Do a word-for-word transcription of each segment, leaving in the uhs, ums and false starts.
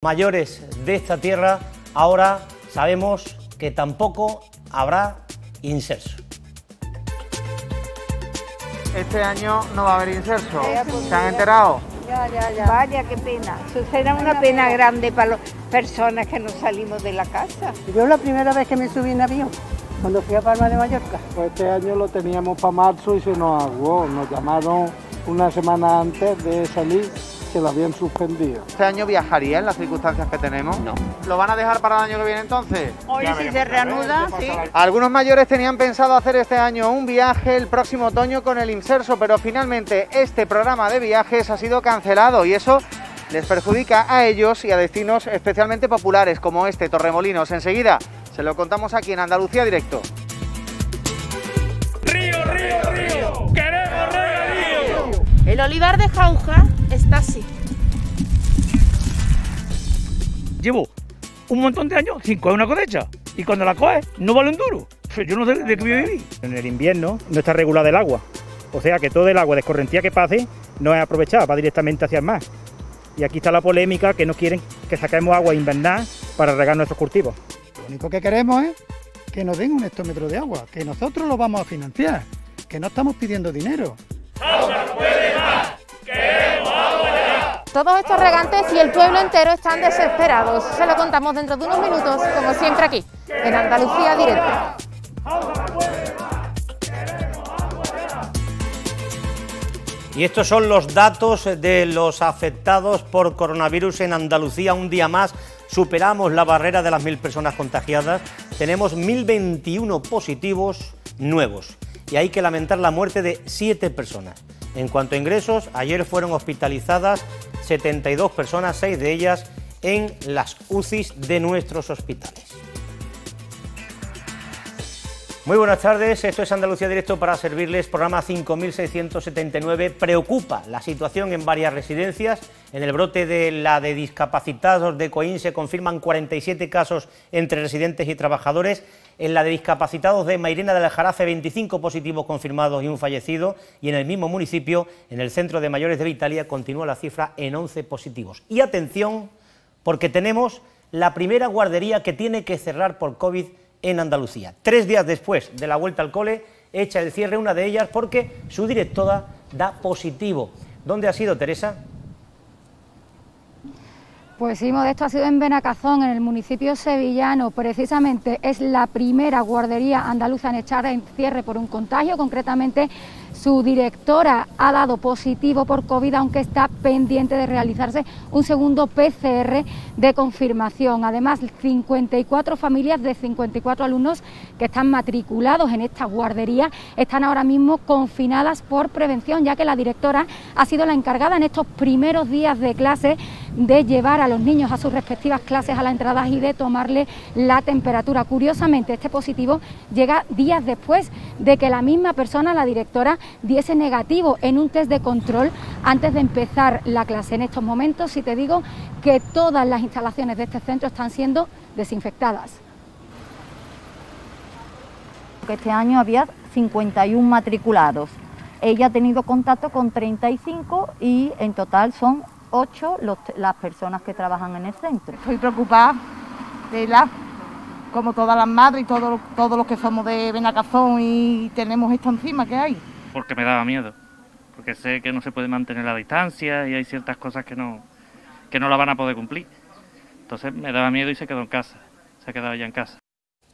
Mayores de esta tierra, ahora sabemos que tampoco habrá inserso. Este año no va a haber inserso. ¿Se han enterado? Ya, ya, ya. Vaya, qué pena. Eso será una pena grande para las personas que no salimos de la casa. Yo la primera vez que me subí en avión, cuando fui a Palma de Mallorca. Pues este año lo teníamos para marzo y se nos aguó. Nos llamaron una semana antes de salir, que lo habían suspendido. ¿Este año viajaría en las circunstancias que tenemos? No. ¿Lo van a dejar para el año que viene entonces? Hoy si se reanuda, sí. Algunos mayores tenían pensado hacer este año un viaje el próximo otoño con el inserso, pero finalmente este programa de viajes ha sido cancelado y eso les perjudica a ellos y a destinos especialmente populares como este, Torremolinos. Enseguida se lo contamos aquí en Andalucía Directo. ¡Río, río, río! ¡Queremos regadío! El olivar de Jauja está así. Llevo un montón de años sin coger una cosecha y cuando la coges no vale un duro. Yo no sé de qué voy a vivir. En el invierno no está regulada el agua, o sea que todo el agua de escorrentía que pase no es aprovechada, va directamente hacia el mar. Y aquí está la polémica, que no quieren que saquemos agua invernal para regar nuestros cultivos. Lo único que queremos es que nos den un hectómetro de agua, que nosotros lo vamos a financiar, que no estamos pidiendo dinero. Todos estos regantes y el pueblo entero están desesperados. Se lo contamos dentro de unos minutos, como siempre aquí, en Andalucía Directo. Y estos son los datos de los afectados por coronavirus en Andalucía. Un día más superamos la barrera de las mil personas contagiadas. Tenemos mil veintiuno positivos nuevos y hay que lamentar la muerte de siete personas. En cuanto a ingresos, ayer fueron hospitalizadas setenta y dos personas, seis de ellas en las U C Is de nuestros hospitales. Muy buenas tardes, esto es Andalucía Directo para servirles, programa cinco mil seiscientos setenta y nueve. Preocupa la situación en varias residencias. En el brote de la de discapacitados de Coín se confirman cuarenta y siete casos entre residentes y trabajadores. En la de discapacitados de Mairena del Aljarafe, veinticinco positivos confirmados y un fallecido. Y en el mismo municipio, en el Centro de Mayores de Vitalia, continúa la cifra en once positivos. Y atención, porque tenemos la primera guardería que tiene que cerrar por COVID en Andalucía. Tres días después de la vuelta al cole, echa el cierre una de ellas porque su directora da positivo. ¿Dónde ha sido, Teresa? Pues sí, Modesto, ha sido en Benacazón, en el municipio sevillano. Precisamente es la primera guardería andaluza en echar en cierre por un contagio. Concretamente, su directora ha dado positivo por COVID, aunque está pendiente de realizarse un segundo P C R de confirmación. Además, cincuenta y cuatro familias de cincuenta y cuatro alumnos que están matriculados en esta guardería están ahora mismo confinadas por prevención, ya que la directora ha sido la encargada en estos primeros días de clase de llevar a los niños a sus respectivas clases a la entrada y de tomarle la temperatura. Curiosamente, este positivo llega días después de que la misma persona, la directora, diese negativo en un test de control antes de empezar la clase. En estos momentos, si te digo que todas las instalaciones de este centro están siendo desinfectadas. Este año había cincuenta y uno matriculados. Ella ha tenido contacto con treinta y cinco y en total son ocho los, las personas que trabajan en el centro. Estoy preocupada de la, como todas las madres y todos todos los que somos de Benacazón y tenemos esto encima que hay. Porque me daba miedo, porque sé que no se puede mantener la distancia y hay ciertas cosas que no, que no la van a poder cumplir. Entonces me daba miedo y se quedó en casa, se ha quedado ya en casa.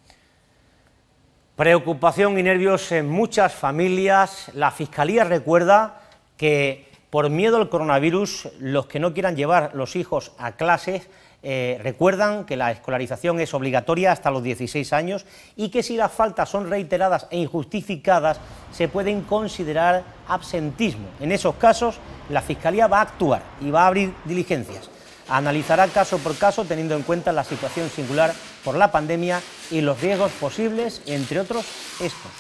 Preocupación y nervios en muchas familias. La Fiscalía recuerda que por miedo al coronavirus, los que no quieran llevar los hijos a clases eh, recuerdan que la escolarización es obligatoria hasta los dieciséis años y que si las faltas son reiteradas e injustificadas se pueden considerar absentismo. En esos casos, la Fiscalía va a actuar y va a abrir diligencias. Analizará caso por caso teniendo en cuenta la situación singular por la pandemia y los riesgos posibles, entre otros estos.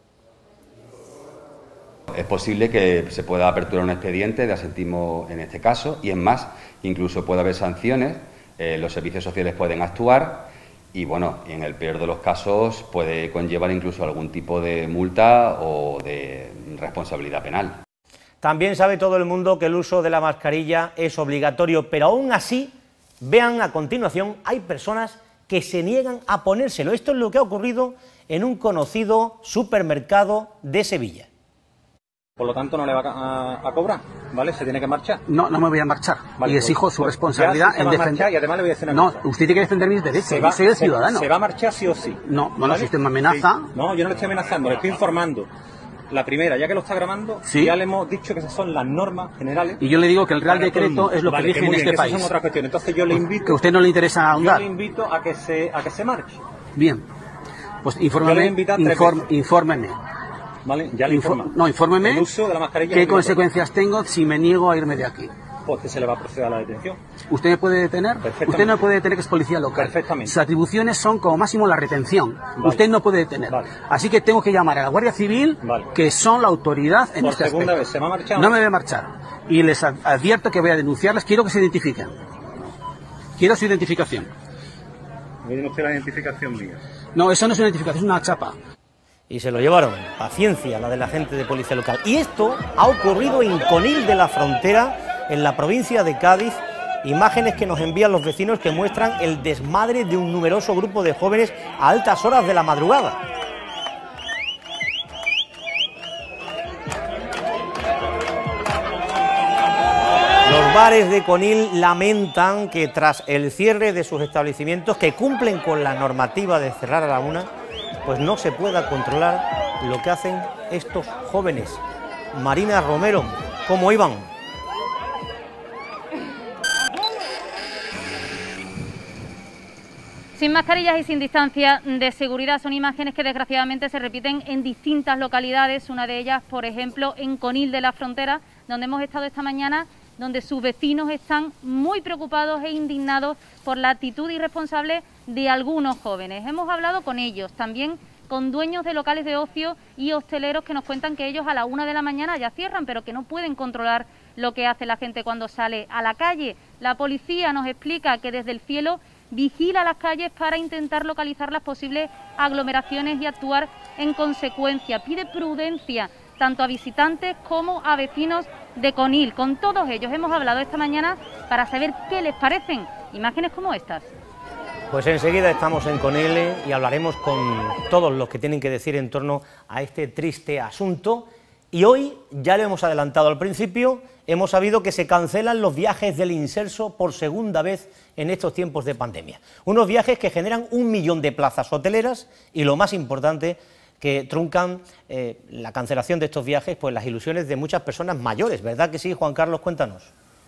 Es posible que se pueda aperturar un expediente de absentismo en este caso y es más, incluso puede haber sanciones, eh, los servicios sociales pueden actuar y bueno, en el peor de los casos puede conllevar incluso algún tipo de multa o de responsabilidad penal. También sabe todo el mundo que el uso de la mascarilla es obligatorio, pero aún así Vean a continuación, hay personas que se niegan a ponérselo. Esto es lo que ha ocurrido en un conocido supermercado de Sevilla. Por lo tanto, no le va a, a cobrar, ¿vale? Se tiene que marchar. No, no me voy a marchar. Vale, y exijo pues, su responsabilidad en defender. Y además le voy a decir una no, cosa. Usted tiene que defender mis derechos. Yo soy el se, ciudadano. Se va a marchar sí o sí. No, bueno, ¿vale? Si usted me amenaza. Sí. No, yo no le estoy amenazando, le estoy informando. La primera, ya que lo está grabando, ¿sí? Ya le hemos dicho que esas son las normas generales. Y yo le digo que el Real Decreto es lo vale, que rige que en bien, este que país. Esas son otras cuestiones. Entonces yo le invito. Que a usted no le interesa ahondar. Yo le invito a que se, a que se marche. Bien. Pues infórmeme. Inform, infórmeme. Vale, ya le informa. No, infórmeme. El uso de la mascarilla. ¿Qué consecuencias tengo si me niego a irme de aquí? Pues que se le va a proceder a la detención. ¿Usted me puede detener? Usted no puede detener, que es policía local. Perfectamente. Sus atribuciones son como máximo la retención. Vale. Usted no puede detener. Vale. Así que tengo que llamar a la Guardia Civil, vale, que son la autoridad en Por este segunda aspecto. Vez, ¿se va a marchar? No me voy a marchar. Y les advierto que voy a denunciarles. Quiero que se identifiquen. Quiero su identificación. ¿Me tiene usted la identificación mía? No, eso no es una identificación, es una chapa. Y se lo llevaron. Paciencia, la de la gente de policía local. Y esto ha ocurrido en Conil de la Frontera, en la provincia de Cádiz. Imágenes que nos envían los vecinos que muestran el desmadre de un numeroso grupo de jóvenes a altas horas de la madrugada. Los bares de Conil lamentan que tras el cierre de sus establecimientos, que cumplen con la normativa de cerrar a la una, pues no se pueda controlar lo que hacen estos jóvenes. Marina Romero, ¿cómo iban? Sin mascarillas y sin distancia de seguridad. Son imágenes que desgraciadamente se repiten en distintas localidades, una de ellas, por ejemplo, en Conil de la Frontera, donde hemos estado esta mañana, donde sus vecinos están muy preocupados e indignados por la actitud irresponsable de algunos jóvenes. Hemos hablado con ellos, también con dueños de locales de ocio y hosteleros que nos cuentan que ellos a la una de la mañana ya cierran, pero que no pueden controlar lo que hace la gente cuando sale a la calle. La policía nos explica que desde el cielo vigila las calles para intentar localizar las posibles aglomeraciones y actuar en consecuencia. Pide prudencia tanto a visitantes como a vecinos de Conil. Con todos ellos hemos hablado esta mañana para saber qué les parecen imágenes como estas. Pues enseguida estamos en Conil y hablaremos con todos los que tienen que decir en torno a este triste asunto. Y hoy, ya lo hemos adelantado al principio, hemos sabido que se cancelan los viajes del Inserso por segunda vez en estos tiempos de pandemia. Unos viajes que generan un millón de plazas hoteleras y, lo más importante, que truncan eh, la cancelación de estos viajes, pues las ilusiones de muchas personas mayores, ¿verdad que sí, Juan Carlos? Cuéntanos.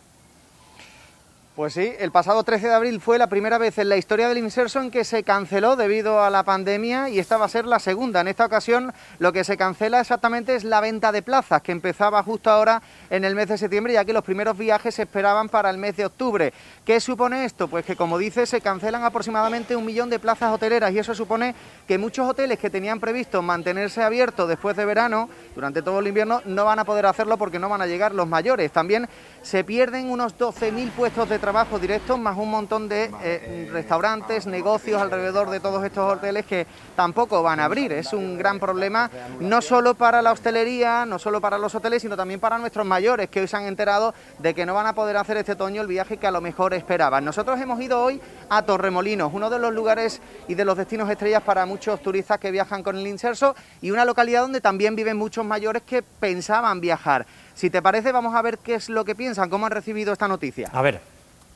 Pues sí, el pasado trece de abril fue la primera vez en la historia del Inserso en que se canceló debido a la pandemia y esta va a ser la segunda. En esta ocasión lo que se cancela exactamente es la venta de plazas, que empezaba justo ahora en el mes de septiembre, ya que los primeros viajes se esperaban para el mes de octubre. ¿Qué supone esto? Pues que, como dice, se cancelan aproximadamente un millón de plazas hoteleras y eso supone que muchos hoteles que tenían previsto mantenerse abiertos después de verano, durante todo el invierno, no van a poder hacerlo porque no van a llegar los mayores. También se pierden unos doce mil puestos de trabajo directos, más un montón de eh, restaurantes, negocios alrededor de todos estos hoteles que tampoco van a abrir. Es un gran problema, no solo para la hostelería, no solo para los hoteles, sino también para nuestros mayores, que hoy se han enterado de que no van a poder hacer este otoño el viaje que a lo mejor esperaban. Nosotros hemos ido hoy a Torremolinos, uno de los lugares y de los destinos estrellas para muchos turistas que viajan con el Inserso, y una localidad donde también viven muchos mayores que pensaban viajar. Si te parece, vamos a ver qué es lo que piensan, cómo han recibido esta noticia. A ver.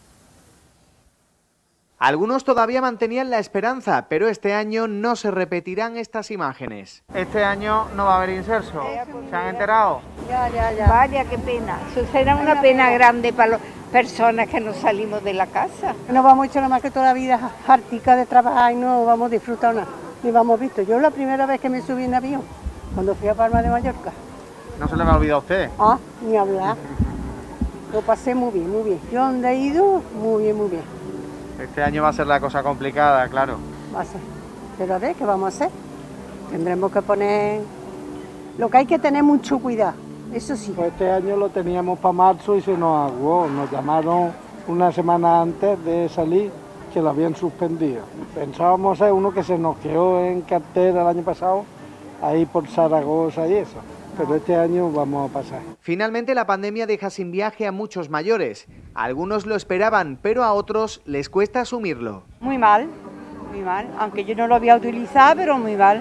Algunos todavía mantenían la esperanza, pero este año no se repetirán estas imágenes. Este año no va a haber Inserso. ¿Se han enterado? Ya, ya, ya. Vaya, qué pena. Eso será una pena grande para las personas que no salimos de la casa. No vamos a echar nada más que toda la vida hartica de trabajar y no vamos a disfrutar nada. Ni vamos visto. Yo la primera vez que me subí en avión, cuando fui a Palma de Mallorca. ¿No se le me ha olvidado a usted? Ah, ni hablar. Lo pasé muy bien, muy bien. Yo donde he ido, muy bien, muy bien. Este año va a ser la cosa complicada, claro. Va a ser. Pero a ver, ¿qué vamos a hacer? Tendremos que poner... Lo que hay que tener mucho cuidado, eso sí. Pues este año lo teníamos para marzo y se nos aguó. Nos llamaron una semana antes de salir que lo habían suspendido. Pensábamos hacer uno que se nos quedó en cartera el año pasado, ahí por Zaragoza y eso. pero este año vamos a pasar. Finalmente la pandemia deja sin viaje a muchos mayores. Algunos lo esperaban, pero a otros les cuesta asumirlo. Muy mal, muy mal, aunque yo no lo voy a utilizar, pero muy mal.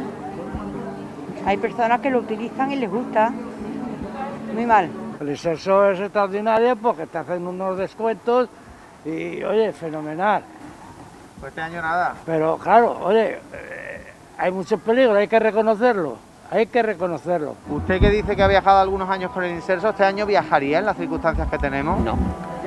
Hay personas que lo utilizan y les gusta, muy mal. El Inserso es extraordinario porque te hacen unos descuentos y, oye, fenomenal. Pues este año nada. Pero claro, oye, eh, hay muchos peligros, hay que reconocerlo, hay que reconocerlo. Usted que dice que ha viajado algunos años con el Inserso, ¿este año viajaría en las circunstancias que tenemos? No.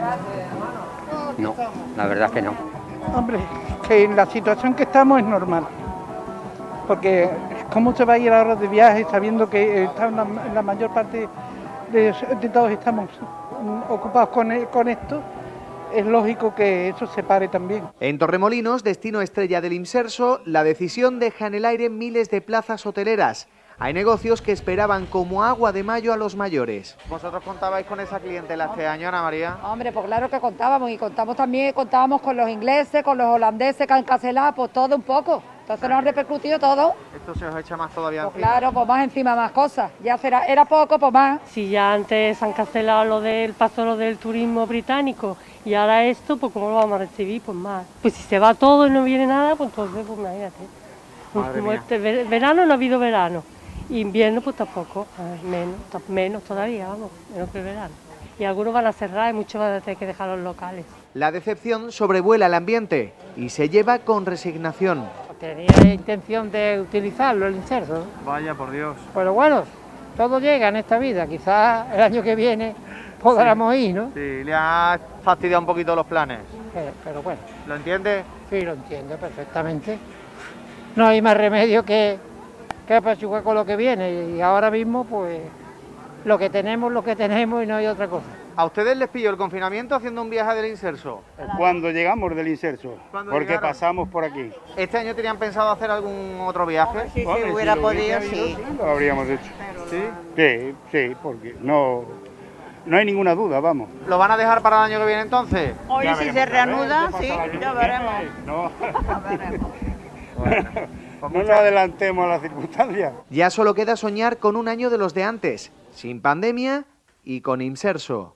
No, la verdad es que no. Hombre, que en la situación que estamos es normal. Porque ¿cómo se va a ir ahora de viaje sabiendo que está en la, en la mayor parte de, de todos estamos ocupados con, con esto? Es lógico que eso se pare también. En Torremolinos, destino estrella del Inserso, la decisión deja en el aire miles de plazas hoteleras. Hay negocios que esperaban como agua de mayo a los mayores. ¿Vosotros contabais con esa clientela este año, Ana María? Hombre, pues claro que contábamos, y contamos también, contábamos con los ingleses, con los holandeses que han cancelado, pues todo un poco. Entonces nos han repercutido todo. Esto se os echa más todavía pues encima. Claro, pues más encima, más cosas. Ya será, era poco, pues más. Si ya antes han cancelado lo del paso lo del turismo británico y ahora esto, pues ¿cómo lo vamos a recibir? Pues más. Pues si se va todo y no viene nada, pues entonces, pues imagínate. Madre mía. Este verano no ha habido verano. Invierno pues tampoco, menos, menos todavía, vamos, menos que el verano. Y algunos van a cerrar y muchos van a tener que dejar los locales. La decepción sobrevuela el ambiente y se lleva con resignación. Tenía intención de utilizarlo, el Inserso. Vaya, por Dios. Pero bueno, todo llega en esta vida, quizás el año que viene podamos ir, ¿no? Sí, le ha fastidiado un poquito los planes. Pero, pero bueno. ¿Lo entiende? Sí, lo entiendo perfectamente. No hay más remedio que... que apachugar con lo que viene, y ahora mismo pues lo que tenemos, lo que tenemos y no hay otra cosa. ¿A ustedes les pilló el confinamiento haciendo un viaje del Inserso? Cuando llegamos del Inserso, porque llegaron? pasamos por aquí. ¿Este año tenían pensado hacer algún otro viaje? Sí, bueno, si hubiera si podido, sí. Lo habríamos hecho. ¿Sí? Sí, sí, porque no, no hay ninguna duda, vamos. ¿Lo van a dejar para el año que viene entonces? Hoy si se reanuda, sí, ya veremos. No. Ya veremos. Bueno. No nos adelantemos a las circunstancias. Ya solo queda soñar con un año de los de antes, sin pandemia y con Inserso.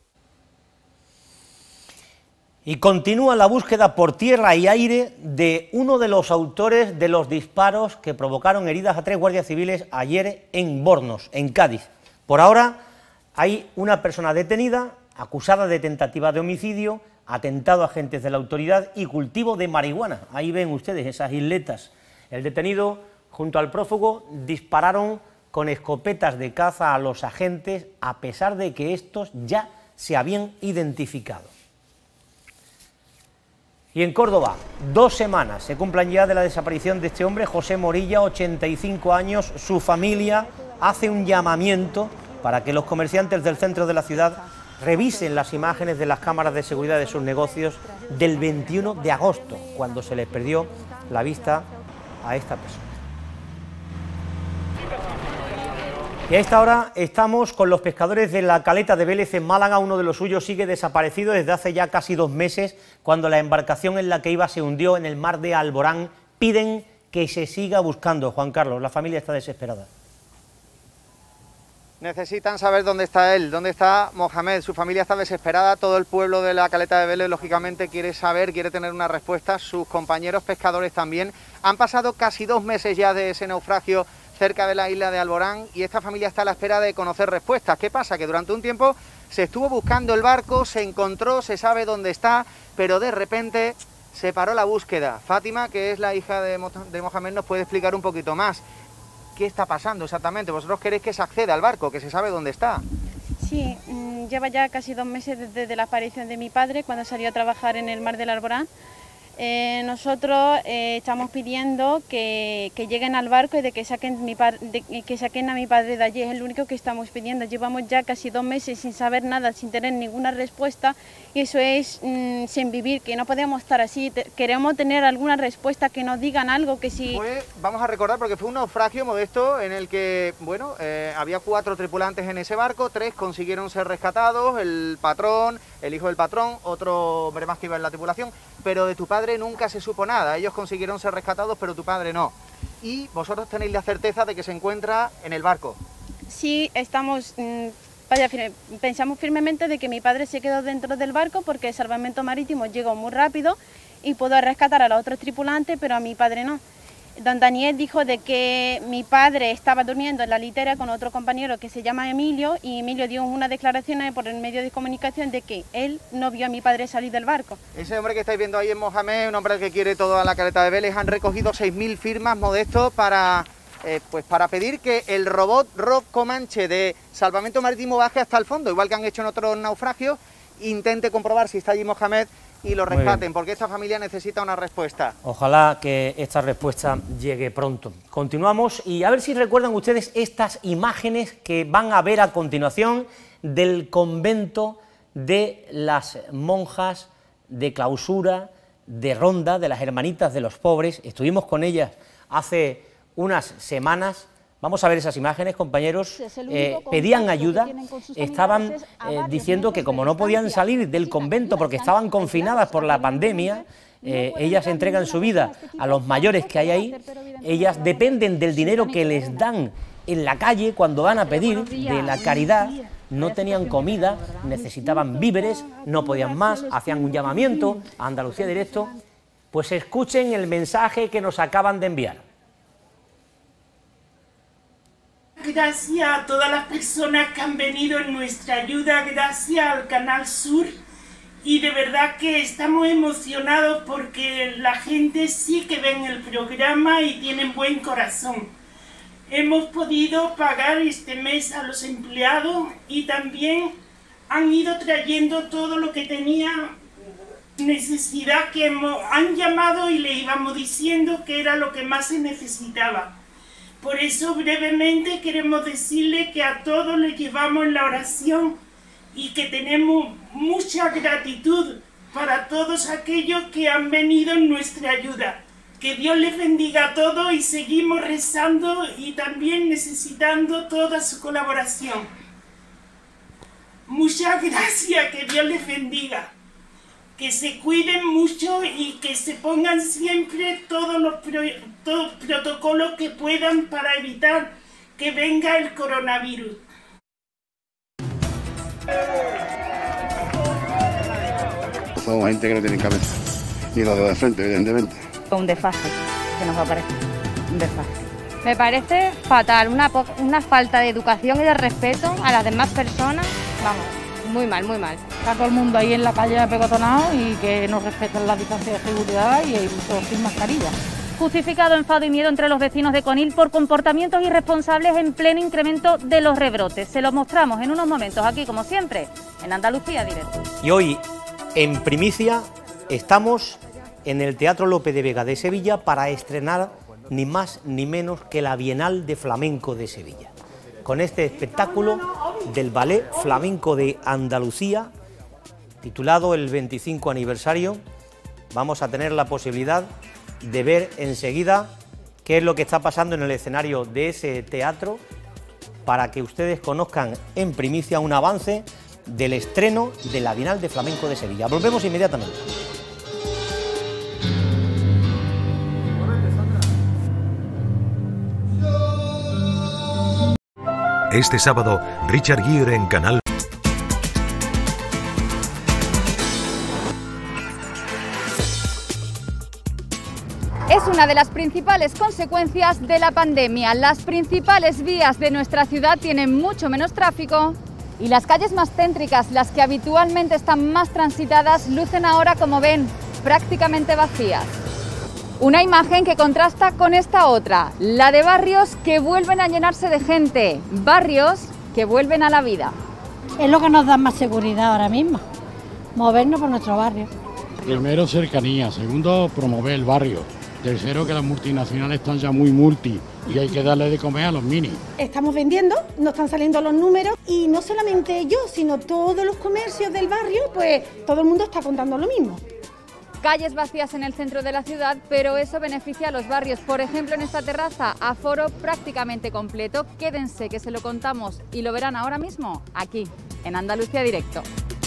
Y continúa la búsqueda por tierra y aire de uno de los autores de los disparos que provocaron heridas a tres guardias civiles ayer en Bornos, en Cádiz. Por ahora hay una persona detenida, acusada de tentativa de homicidio, atentado a agentes de la autoridad y cultivo de marihuana. Ahí ven ustedes esas isletas. El detenido, junto al prófugo, dispararon con escopetas de caza a los agentes, a pesar de que estos ya se habían identificado. Y en Córdoba, dos semanas se cumplan ya de la desaparición de este hombre, José Morilla, ochenta y cinco años. Su familia hace un llamamiento para que los comerciantes del centro de la ciudad revisen las imágenes de las cámaras de seguridad de sus negocios del veintiuno de agosto, cuando se les perdió la vista a esta persona. Y a esta hora estamos con los pescadores de la Caleta de Vélez en Málaga. Uno de los suyos sigue desaparecido desde hace ya casi dos meses, cuando la embarcación en la que iba se hundió en el mar de Alborán. Piden que se siga buscando. Juan Carlos, la familia está desesperada. Necesitan saber dónde está él, dónde está Mohamed. Su familia está desesperada, todo el pueblo de la Caleta de Vélez lógicamente quiere saber, quiere tener una respuesta. Sus compañeros pescadores también. Han pasado casi dos meses ya de ese naufragio cerca de la isla de Alborán y esta familia está a la espera de conocer respuestas. ¿Qué pasa? Que durante un tiempo se estuvo buscando el barco, se encontró, se sabe dónde está, pero de repente se paró la búsqueda. Fátima, que es la hija de, Mo de Mohamed, nos puede explicar un poquito más. ¿Qué está pasando exactamente? ¿Vosotros queréis que se acceda al barco, que se sabe dónde está? Sí, mmm, lleva ya casi dos meses desde la aparición de mi padre, cuando salió a trabajar en el mar del Alborán. Eh, nosotros eh, estamos pidiendo que, que lleguen al barco y de que, saquen mi de, que saquen a mi padre de allí, es el único que estamos pidiendo. Llevamos ya casi dos meses sin saber nada, sin tener ninguna respuesta, y eso es mmm, sin vivir, que no podemos estar así. Te, queremos tener alguna respuesta, que nos digan algo, que si... Fue, vamos a recordar, porque fue un naufragio modesto en el que, bueno, eh, había cuatro tripulantes en ese barco, tres consiguieron ser rescatados, el patrón, el hijo del patrón, otro hombre más que iba en la tripulación, pero de tu padre nunca se supo nada. Ellos consiguieron ser rescatados, pero tu padre no. Y vosotros tenéis la certeza de que se encuentra en el barco. sí estamos, mm, vaya, pensamos firmemente de que mi padre se quedó dentro del barco porque el salvamento marítimo llegó muy rápido y pudo rescatar a los otros tripulantes, pero a mi padre no. Don Daniel dijo de que mi padre estaba durmiendo en la litera con otro compañero que se llama Emilio, y Emilio dio una declaración por el medio de comunicación de que él no vio a mi padre salir del barco. Ese hombre que estáis viendo ahí es Mohamed, un hombre que quiere toda la caleta de Vélez. Han recogido seis mil firmas, Modesto, para, eh, pues para pedir que el robot Rob Comanche de Salvamento Marítimo baje hasta el fondo, igual que han hecho en otros naufragios, intente comprobar si está allí Mohamed y lo rescaten, porque esta familia necesita una respuesta. Ojalá que esta respuesta llegue pronto. Continuamos y a ver si recuerdan ustedes estas imágenes que van a ver a continuación del convento de las monjas de clausura, de Ronda, de las hermanitas de los pobres. Estuvimos con ellas hace unas semanas. Vamos a ver esas imágenes, compañeros. Eh, pedían ayuda, estaban eh, diciendo que como no podían salir del convento porque estaban confinadas por la pandemia, eh, ellas entregan su vida a los mayores que hay ahí, ellas dependen del dinero que les dan en la calle cuando van a pedir, de la caridad, no tenían comida, necesitaban víveres, no podían más, hacían un llamamiento a Andalucía Directo. Pues escuchen el mensaje que nos acaban de enviar. Gracias a todas las personas que han venido en nuestra ayuda, gracias al Canal Sur, y de verdad que estamos emocionados porque la gente sí que ven el programa y tienen buen corazón. Hemos podido pagar este mes a los empleados y también han ido trayendo todo lo que tenía necesidad, que hemos, han llamado y le íbamos diciendo que era lo que más se necesitaba. Por eso brevemente queremos decirle que a todos les llevamos la oración y que tenemos mucha gratitud para todos aquellos que han venido en nuestra ayuda. Que Dios les bendiga a todos y seguimos rezando y también necesitando toda su colaboración. Muchas gracias, que Dios les bendiga. Que se cuiden mucho y que se pongan siempre todos los pro, todos protocolos que puedan para evitar que venga el coronavirus. Somos gente que no tiene cabeza, ni los de frente, evidentemente. Un desfase que nos aparece, un desfase. Me parece fatal, una, una falta de educación y de respeto a las demás personas, vamos. Muy mal, muy mal. Está todo el mundo ahí en la calle apegotonado y que no respetan la distancia de seguridad y todos sin mascarilla. Justificado enfado y miedo entre los vecinos de Conil por comportamientos irresponsables en pleno incremento de los rebrotes. Se lo mostramos en unos momentos aquí, como siempre, en Andalucía Directo. Y hoy, en primicia, estamos en el Teatro Lope de Vega de Sevilla para estrenar ni más ni menos que la Bienal de Flamenco de Sevilla. Con este espectáculo del Ballet Flamenco de Andalucía, titulado el veinticinco aniversario, vamos a tener la posibilidad de ver enseguida qué es lo que está pasando en el escenario de ese teatro, para que ustedes conozcan en primicia un avance del estreno de la Bienal de Flamenco de Sevilla. Volvemos inmediatamente. Este sábado, Richard Gere en Canal. Es una de las principales consecuencias de la pandemia. Las principales vías de nuestra ciudad tienen mucho menos tráfico y las calles más céntricas, las que habitualmente están más transitadas, lucen ahora, como ven, prácticamente vacías. Una imagen que contrasta con esta otra, la de barrios que vuelven a llenarse de gente, barrios que vuelven a la vida. Es lo que nos da más seguridad ahora mismo, movernos por nuestro barrio. Primero, cercanía. Segundo, promover el barrio. Tercero, que las multinacionales están ya muy multi y hay que darle de comer a los minis. Estamos vendiendo, nos están saliendo los números y no solamente yo, sino todos los comercios del barrio, pues todo el mundo está contando lo mismo. Calles vacías en el centro de la ciudad, pero eso beneficia a los barrios. Por ejemplo, en esta terraza, aforo prácticamente completo. Quédense, que se lo contamos y lo verán ahora mismo aquí, en Andalucía Directo.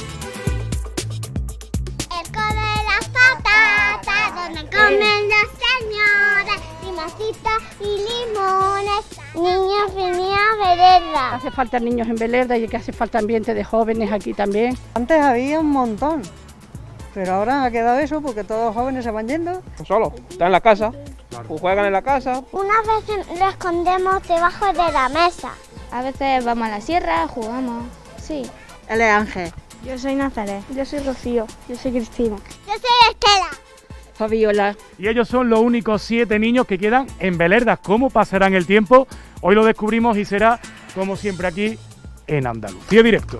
El cole de las patatas, donde comen los señores, limoncitos y limones, niños y niñas veredas. hace falta niños en Belerda y que hace falta ambiente de jóvenes aquí también. Antes había un montón, pero ahora ha quedado eso porque todos los jóvenes se van yendo. Solo, están en la casa, o juegan en la casa. Unas veces lo escondemos debajo de la mesa. A veces vamos a la sierra, jugamos, sí. Él es Ángel. Yo soy Nazaret. Yo soy Rocío. Yo soy Cristina. Yo soy Estela. Fabiola. Y ellos son los únicos siete niños que quedan en Belerda. ¿Cómo pasarán el tiempo? Hoy lo descubrimos y será, como siempre, aquí en Andalucía Directo.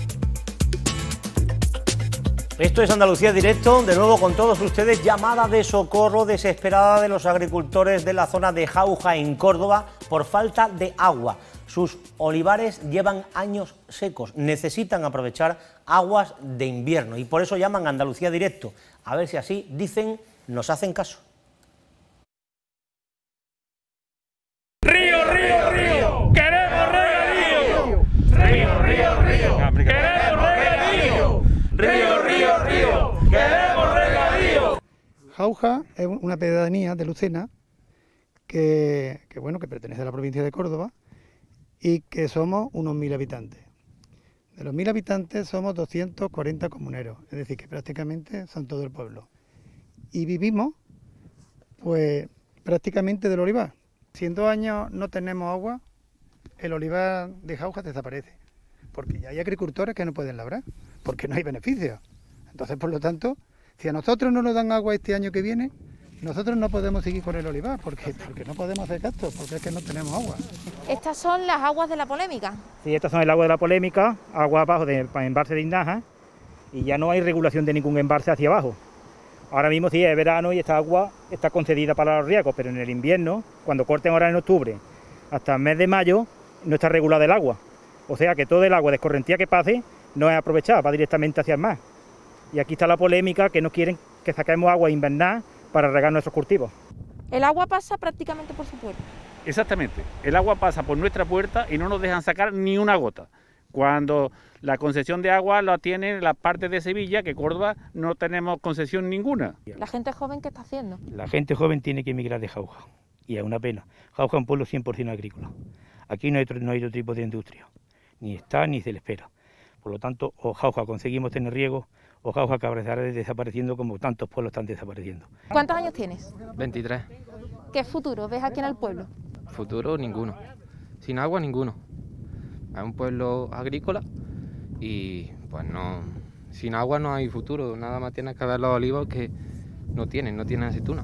Esto es Andalucía Directo, de nuevo con todos ustedes, llamada de socorro desesperada de los agricultores de la zona de Jauja, en Córdoba, por falta de agua. Sus olivares llevan años secos, necesitan aprovechar aguas de invierno y por eso llaman a Andalucía Directo. A ver si así, dicen, nos hacen caso. ¡Río, río, río! ¡Queremos regadío! ¡Río, río, río! ¡Queremos regadío! ¡Río, río, río! ¡Queremos regadío! Jauja es una pedanía de Lucena que, que, bueno, que pertenece a la provincia de Córdoba y que somos unos mil habitantes. De los mil habitantes somos doscientos cuarenta comuneros, es decir, que prácticamente son todo el pueblo. Y vivimos, pues, prácticamente del olivar. Si en dos años no tenemos agua, el olivar de Jauja desaparece, porque ya hay agricultores que no pueden labrar, porque no hay beneficios. Entonces, por lo tanto, si a nosotros no nos dan agua este año que viene, nosotros no podemos seguir con el olivar, porque, porque no podemos hacer gastos, porque es que no tenemos agua. Estas son las aguas de la polémica. Sí, estas son el agua de la polémica, agua abajo del embalse de Indaja, y ya no hay regulación de ningún embalse hacia abajo. Ahora mismo sí es verano y esta agua está concedida para los riegos, pero en el invierno, cuando corten ahora en octubre, hasta el mes de mayo, no está regulada el agua. O sea que todo el agua de escorrentía que pase no es aprovechada, va directamente hacia el mar. Y aquí está la polémica, que no quieren que saquemos agua invernal para regar nuestros cultivos. El agua pasa prácticamente por su puerta. Exactamente, el agua pasa por nuestra puerta y no nos dejan sacar ni una gota. Cuando la concesión de agua la tiene la parte de Sevilla, que Córdoba no tenemos concesión ninguna. ¿La gente joven qué está haciendo? La gente joven tiene que emigrar de Jauja, y es una pena. Jauja es un pueblo cien por cien agrícola. Aquí no hay, otro, no hay otro tipo de industria, ni está ni se le espera. Por lo tanto, o Jauja conseguimos tener riego, o Jauja acabará desapareciendo como tantos pueblos están desapareciendo. ¿Cuántos años tienes? veintitrés. ¿Qué futuro ves aquí en el pueblo? Futuro ninguno. Sin agua ninguno. Es un pueblo agrícola y pues no, sin agua no hay futuro. Nada más tienes que ver los olivos que no tienen, no tienen aceituna.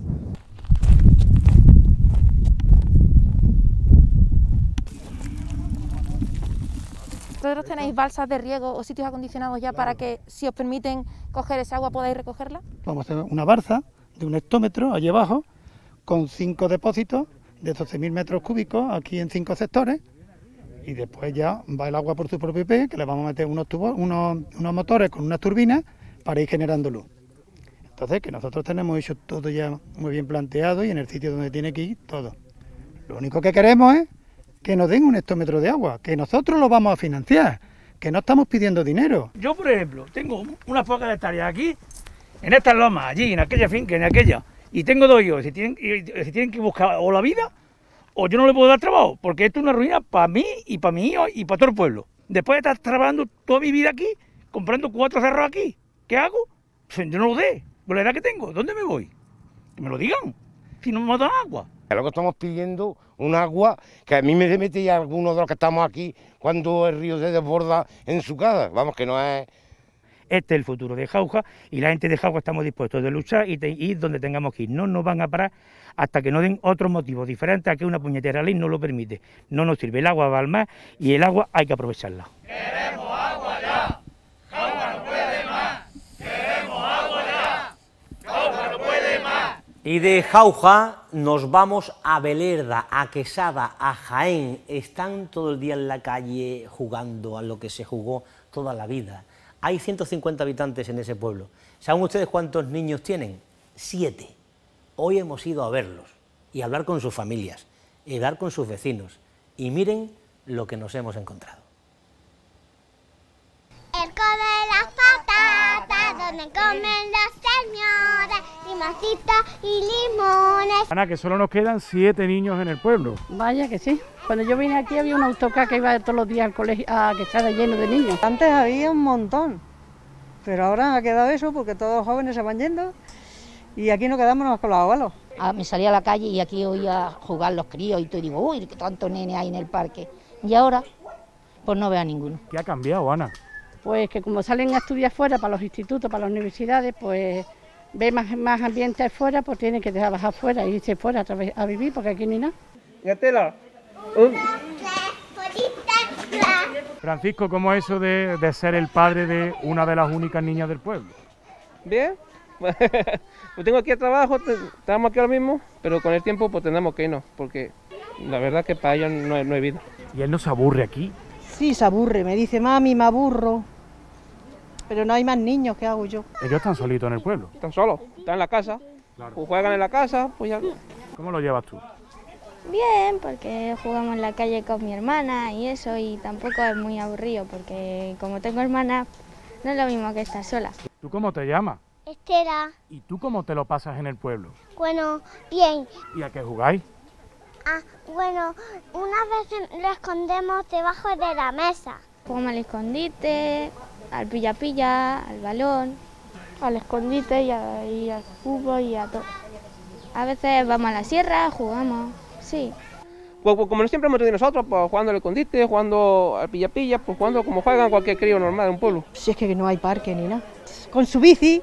¿Vosotros tenéis balsas de riego o sitios acondicionados ya para que, si os permiten coger esa agua, podáis recogerla? Vamos a hacer una balsa de un hectómetro allí abajo, con cinco depósitos de doce mil metros cúbicos, aquí en cinco sectores, y después ya va el agua por su propio pie, que le vamos a meter unos, tubos, unos, unos motores con unas turbinas para ir generando luz. Entonces, que nosotros tenemos hecho todo ya muy bien planteado y en el sitio donde tiene que ir todo. Lo único que queremos es que nos den un hectómetro de agua, que nosotros lo vamos a financiar, que no estamos pidiendo dinero. Yo, por ejemplo, tengo unas pocas hectáreas aquí, en estas lomas, allí, en aquella finca, en aquella, y tengo dos hijos, si tienen, si tienen que buscar o la vida, o yo no le puedo dar trabajo, porque esto es una ruina para mí y para mi hijo y para todo el pueblo. Después de estar trabajando toda mi vida aquí, comprando cuatro cerros aquí, ¿qué hago? Pues yo no lo sé, con la edad que tengo, ¿dónde me voy? Que me lo digan, si no me dan agua. Lo que estamos pidiendo, un agua que a mí me mete ya algunos de los que estamos aquí cuando el río se desborda en su casa, vamos, que no es... Este es el futuro de Jauja y la gente de Jauja estamos dispuestos a luchar y ir donde tengamos que ir. No nos van a parar hasta que nos den otros motivos diferentes a que una puñetera ley no lo permite. No nos sirve, el agua va al mar y el agua hay que aprovecharla. ¡Queremos agua ya! ¡Jauja no puede más! ¡Queremos agua ya! ¡Jauja no puede más! Y de Jauja nos vamos a Belerda, a Quesada, a Jaén. Están todo el día en la calle jugando a lo que se jugó toda la vida. Hay ciento cincuenta habitantes en ese pueblo. ¿Saben ustedes cuántos niños tienen? Siete. Hoy hemos ido a verlos y a hablar con sus familias, y hablar con sus vecinos. Y miren lo que nos hemos encontrado. El codo de las patatas, donde comen los señores, y calabacitas y limones. Ana, que solo nos quedan siete niños en el pueblo. Vaya que sí. Cuando yo vine aquí había un autocar que iba todos los días al colegio, a que estaba lleno de niños. Antes había un montón, pero ahora ha quedado eso porque todos los jóvenes se van yendo y aquí nos quedamos con los abuelos. Ah, me salía a la calle y aquí oía jugar los críos y todo, y digo, uy, qué tantos nenes hay en el parque. Y ahora, pues no veo a ninguno. ¿Qué ha cambiado, Ana? Pues que como salen a estudiar fuera, para los institutos, para las universidades, pues ve más, más ambiente fuera, pues tienen que dejar bajar fuera, irse fuera a, a vivir, porque aquí ni nada. Gatela. Uh. Francisco, ¿cómo es eso de, de ser el padre de una de las únicas niñas del pueblo? Bien. Pues tengo aquí el trabajo, estamos aquí ahora mismo, pero con el tiempo pues tendremos que irnos, porque la verdad que para ellos no, no hay vida. ¿Y él no se aburre aquí? Sí, se aburre, me dice, mami, me aburro, pero no hay más niños, ¿qué hago yo? Ellos están solitos en el pueblo. Están solos, están en la casa, claro. Pues juegan en la casa, pues ya... ¿Cómo lo llevas tú? Bien, porque jugamos en la calle con mi hermana y eso, y tampoco es muy aburrido, porque como tengo hermana, no es lo mismo que estar sola. ¿Tú cómo te llamas? Estela. ¿Y tú cómo te lo pasas en el pueblo? Bueno, bien. ¿Y a qué jugáis? Ah, bueno, unas veces lo escondemos debajo de la mesa. Jugamos al escondite, al pilla-pilla, al balón, al escondite y, a, y al fútbol y a todo. A veces vamos a la sierra, jugamos, sí. Pues, pues como siempre hemos tenido nosotros, pues jugando al escondite, jugando al pilla-pilla, pues jugando como juegan cualquier crío normal de un pueblo. Si es que no hay parque ni nada. Con su bici,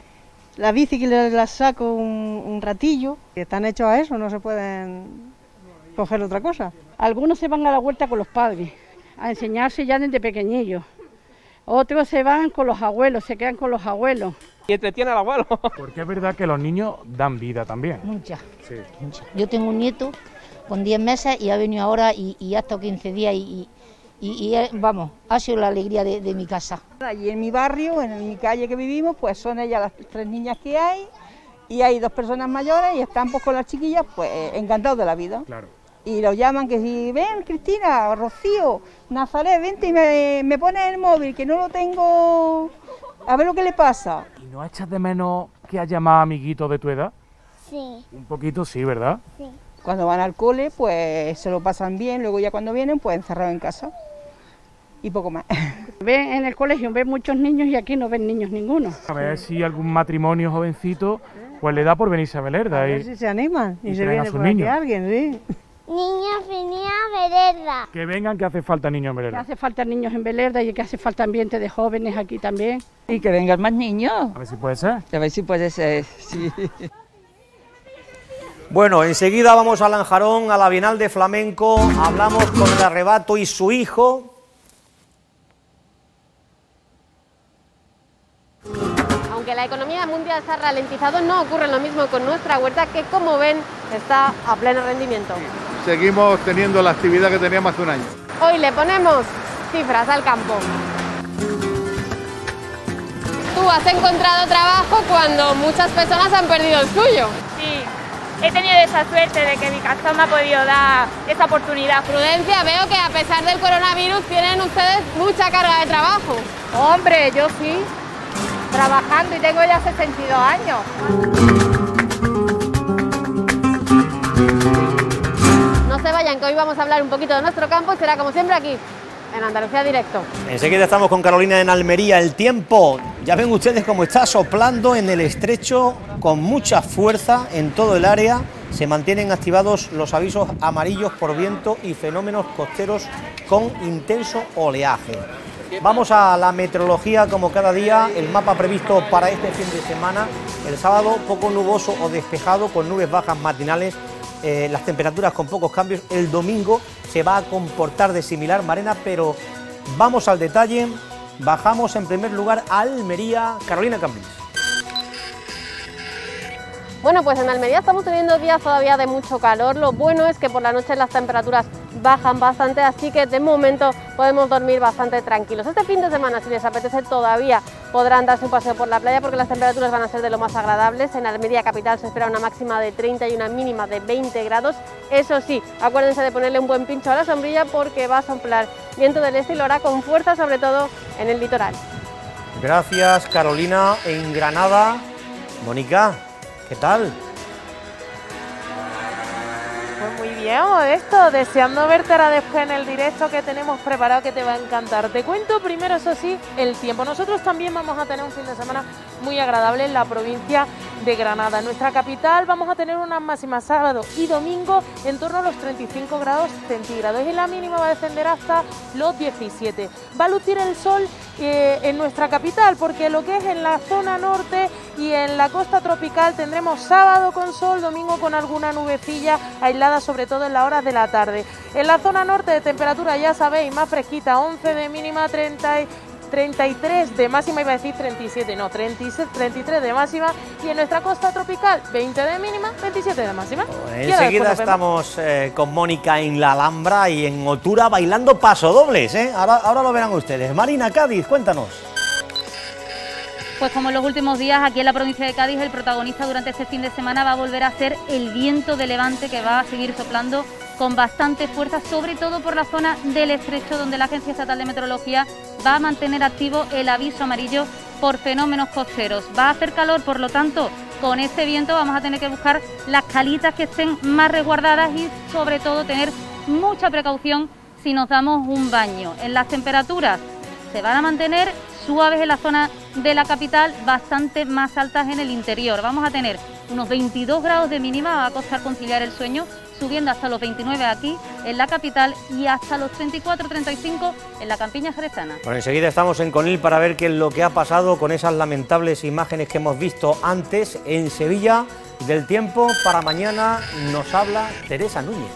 la bici que le la saco un, un ratillo, que están hechos a eso, no se pueden coger otra cosa. Algunos se van a la huerta con los padres, a enseñarse ya desde pequeñillos. Otros se van con los abuelos, se quedan con los abuelos. Y entretiene al abuelo. Porque es verdad que los niños dan vida también. Mucha. Sí. Mucha. Yo tengo un nieto con diez meses y ha venido ahora y, y ha estado quince días y, y, y, y vamos, ha sido la alegría de, de mi casa. Allí en mi barrio, en mi calle que vivimos, pues son ellas las tres niñas que hay y hay dos personas mayores y están pues con las chiquillas pues encantados de la vida. Claro. Y los llaman que si, ven Cristina, Rocío, Nazaret, vente y me, me pones el móvil, que no lo tengo, a ver lo que le pasa. ¿Y no echas de menos que haya más amiguitos de tu edad? Sí. Un poquito sí, ¿verdad? Sí. Cuando van al cole, pues se lo pasan bien, luego ya cuando vienen, pues encerrados en casa. Y poco más. Ven en el colegio, ven muchos niños y aquí no ven niños ninguno. A ver si algún matrimonio jovencito pues le da por venirse a Belerda. A ver y, si se animan y, y se viene por niños. aquí alguien, sí. Niños venía a Belerda. Que vengan, que hace falta niños en Que Belerda. hace falta niños en Belerda y que hace falta ambiente de jóvenes aquí también. Y que vengan más niños. A ver si puede ser. A ver si puede ser, sí. Bueno, enseguida vamos a Lanjarón, a la Bienal de Flamenco, hablamos con el Arrebato y su hijo. Aunque la economía mundial se ha ralentizado, no ocurre lo mismo con nuestra huerta, que como ven está a pleno rendimiento. Seguimos teniendo la actividad que teníamos hace un año. Hoy le ponemos cifras al campo. Tú has encontrado trabajo cuando muchas personas han perdido el suyo. Sí, he tenido esa suerte de que mi castor me ha podido dar esa oportunidad. Prudencia, veo que a pesar del coronavirus tienen ustedes mucha carga de trabajo. Hombre, yo sí, trabajando y tengo ya sesenta y dos años. No se vayan, que hoy vamos a hablar un poquito de nuestro campo y será como siempre aquí, en Andalucía Directo. Enseguida estamos con Carolina en Almería. El tiempo, ya ven ustedes cómo está soplando en el estrecho con mucha fuerza en todo el área. Se mantienen activados los avisos amarillos por viento y fenómenos costeros con intenso oleaje. Vamos a la meteorología como cada día, el mapa previsto para este fin de semana. El sábado poco nuboso o despejado con nubes bajas matinales, eh, las temperaturas con pocos cambios. El domingo se va a comportar de similar Marena, pero vamos al detalle. Bajamos en primer lugar a Almería. Carolina Cambrils. Bueno, pues en Almería estamos teniendo días todavía de mucho calor. Lo bueno es que por la noche las temperaturas bajan bastante, así que de momento podemos dormir bastante tranquilos. Este fin de semana, si les apetece, todavía podrán darse un paseo por la playa porque las temperaturas van a ser de lo más agradables. En Almería capital se espera una máxima de treinta y una mínima de veinte grados. Eso sí, acuérdense de ponerle un buen pincho a la sombrilla porque va a soplar viento del este y lo hará con fuerza, sobre todo en el litoral. Gracias, Carolina. En Granada, Mónica, ¿qué tal? Pues muy bien, Modesto, deseando verte ahora después en el directo que tenemos preparado, que te va a encantar. Te cuento primero, eso sí, el tiempo. Nosotros también vamos a tener un fin de semana muy agradable en la provincia de Granada. En nuestra capital vamos a tener unas máximas sábado y domingo en torno a los treinta y cinco grados centígrados y la mínima va a descender hasta los diecisiete. Va a lucir el sol eh, en nuestra capital, porque lo que es en la zona norte y en la costa tropical tendremos sábado con sol, domingo con alguna nubecilla aislada, sobre todo en las horas de la tarde. En la zona norte de temperatura, ya sabéis, más fresquita, once de mínima, treinta y treinta y tres de máxima, iba a decir treinta y siete, no, treinta y seis, treinta y tres de máxima, y en nuestra costa tropical veinte de mínima, veintisiete de máxima. Enseguida estamos eh, con Mónica en la Alhambra y en Otura bailando pasodobles, ¿eh? Ahora, ahora lo verán ustedes. Marina, Cádiz, cuéntanos. Pues como en los últimos días, aquí en la provincia de Cádiz, el protagonista durante este fin de semana va a volver a ser el viento de levante, que va a seguir soplando con bastante fuerza, sobre todo por la zona del Estrecho, donde la Agencia Estatal de Meteorología va a mantener activo el aviso amarillo por fenómenos costeros. Va a hacer calor, por lo tanto, con este viento vamos a tener que buscar las calitas que estén más resguardadas y sobre todo tener mucha precaución si nos damos un baño. En las temperaturas se van a mantener suaves en la zona de la capital, bastante más altas en el interior. Vamos a tener unos veintidós grados de mínima, va a costar conciliar el sueño, subiendo hasta los veintinueve aquí en la capital y hasta los treinta y cuatro, treinta y cinco en la campiña jerezana. Bueno, enseguida estamos en Conil para ver qué es lo que ha pasado con esas lamentables imágenes que hemos visto antes en Sevilla. Del tiempo para mañana nos habla Teresa Núñez.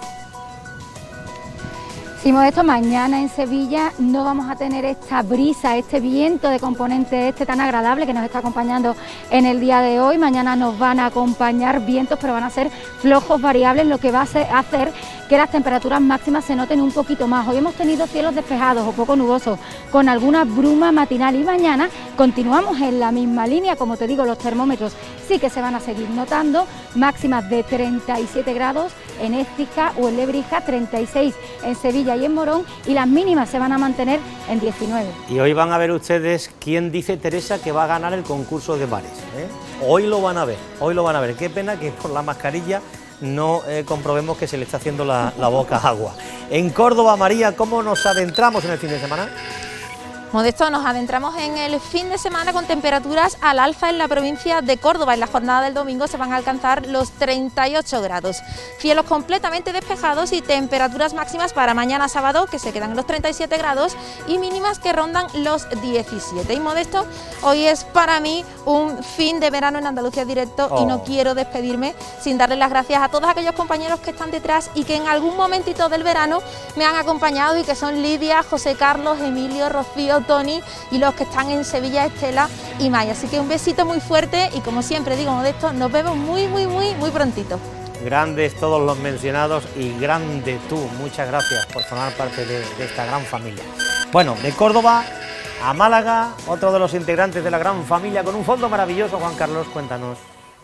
Sí, Modesto, mañana en Sevilla no vamos a tener esta brisa, este viento de componente este tan agradable que nos está acompañando en el día de hoy. Mañana nos van a acompañar vientos, pero van a ser flojos variables, lo que va a hacer que las temperaturas máximas se noten un poquito más. Hoy hemos tenido cielos despejados o poco nubosos, con alguna bruma matinal, y mañana continuamos en la misma línea. Como te digo, los termómetros sí que se van a seguir notando, máximas de treinta y siete grados en Écija o en Lebrija, treinta y seis en Sevilla y en Morón, y las mínimas se van a mantener en diecinueve. Y hoy van a ver ustedes quién dice Teresa que va a ganar el concurso de bares, ¿eh? Hoy lo van a ver, hoy lo van a ver. Qué pena que por la mascarilla no eh, comprobemos que se le está haciendo la, la boca agua. En Córdoba, María, ¿cómo nos adentramos en el fin de semana? Modesto, nos adentramos en el fin de semana con temperaturas al alza en la provincia de Córdoba. En la jornada del domingo se van a alcanzar los treinta y ocho grados. Cielos completamente despejados y temperaturas máximas para mañana sábado que se quedan en los treinta y siete grados y mínimas que rondan los diecisiete. Y Modesto, hoy es para mí un fin de verano en Andalucía Directo oh. y no quiero despedirme sin darle las gracias a todos aquellos compañeros que están detrás y que en algún momentito del verano me han acompañado, y que son Lidia, José Carlos, Emilio, Rocío, Tony y los que están en Sevilla, Estela y Maya. Así que un besito muy fuerte y, como siempre digo, Modesto, nos vemos muy, muy, muy, muy prontito. Grandes todos los mencionados y grande tú. Muchas gracias por formar parte de, de esta gran familia. Bueno, de Córdoba a Málaga, otro de los integrantes de la gran familia con un fondo maravilloso. Juan Carlos, cuéntanos.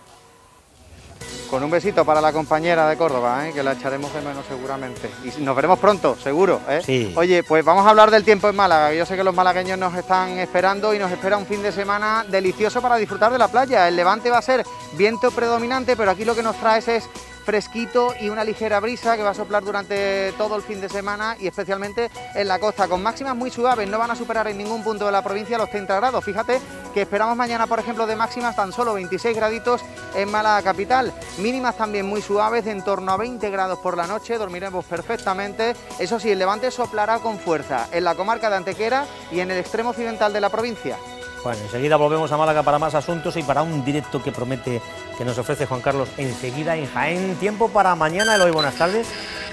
Con un besito para la compañera de Córdoba, ¿eh? Que la echaremos de menos seguramente. Y nos veremos pronto, seguro, ¿eh? Sí. Oye, pues vamos a hablar del tiempo en Málaga. Yo sé que los malagueños nos están esperando y nos espera un fin de semana delicioso para disfrutar de la playa. El levante va a ser viento predominante, pero aquí lo que nos traes es fresquito y una ligera brisa que va a soplar durante todo el fin de semana, y especialmente en la costa, con máximas muy suaves. No van a superar en ningún punto de la provincia los treinta grados. Fíjate que esperamos mañana, por ejemplo, de máximas tan solo veintiséis graditos en Málaga capital. Mínimas también muy suaves, de en torno a veinte grados por la noche, dormiremos perfectamente. Eso sí, el levante soplará con fuerza en la comarca de Antequera y en el extremo occidental de la provincia. Bueno, enseguida volvemos a Málaga para más asuntos y para un directo que promete que nos ofrece Juan Carlos enseguida en Jaén. Tiempo para mañana, Eloy, buenas tardes.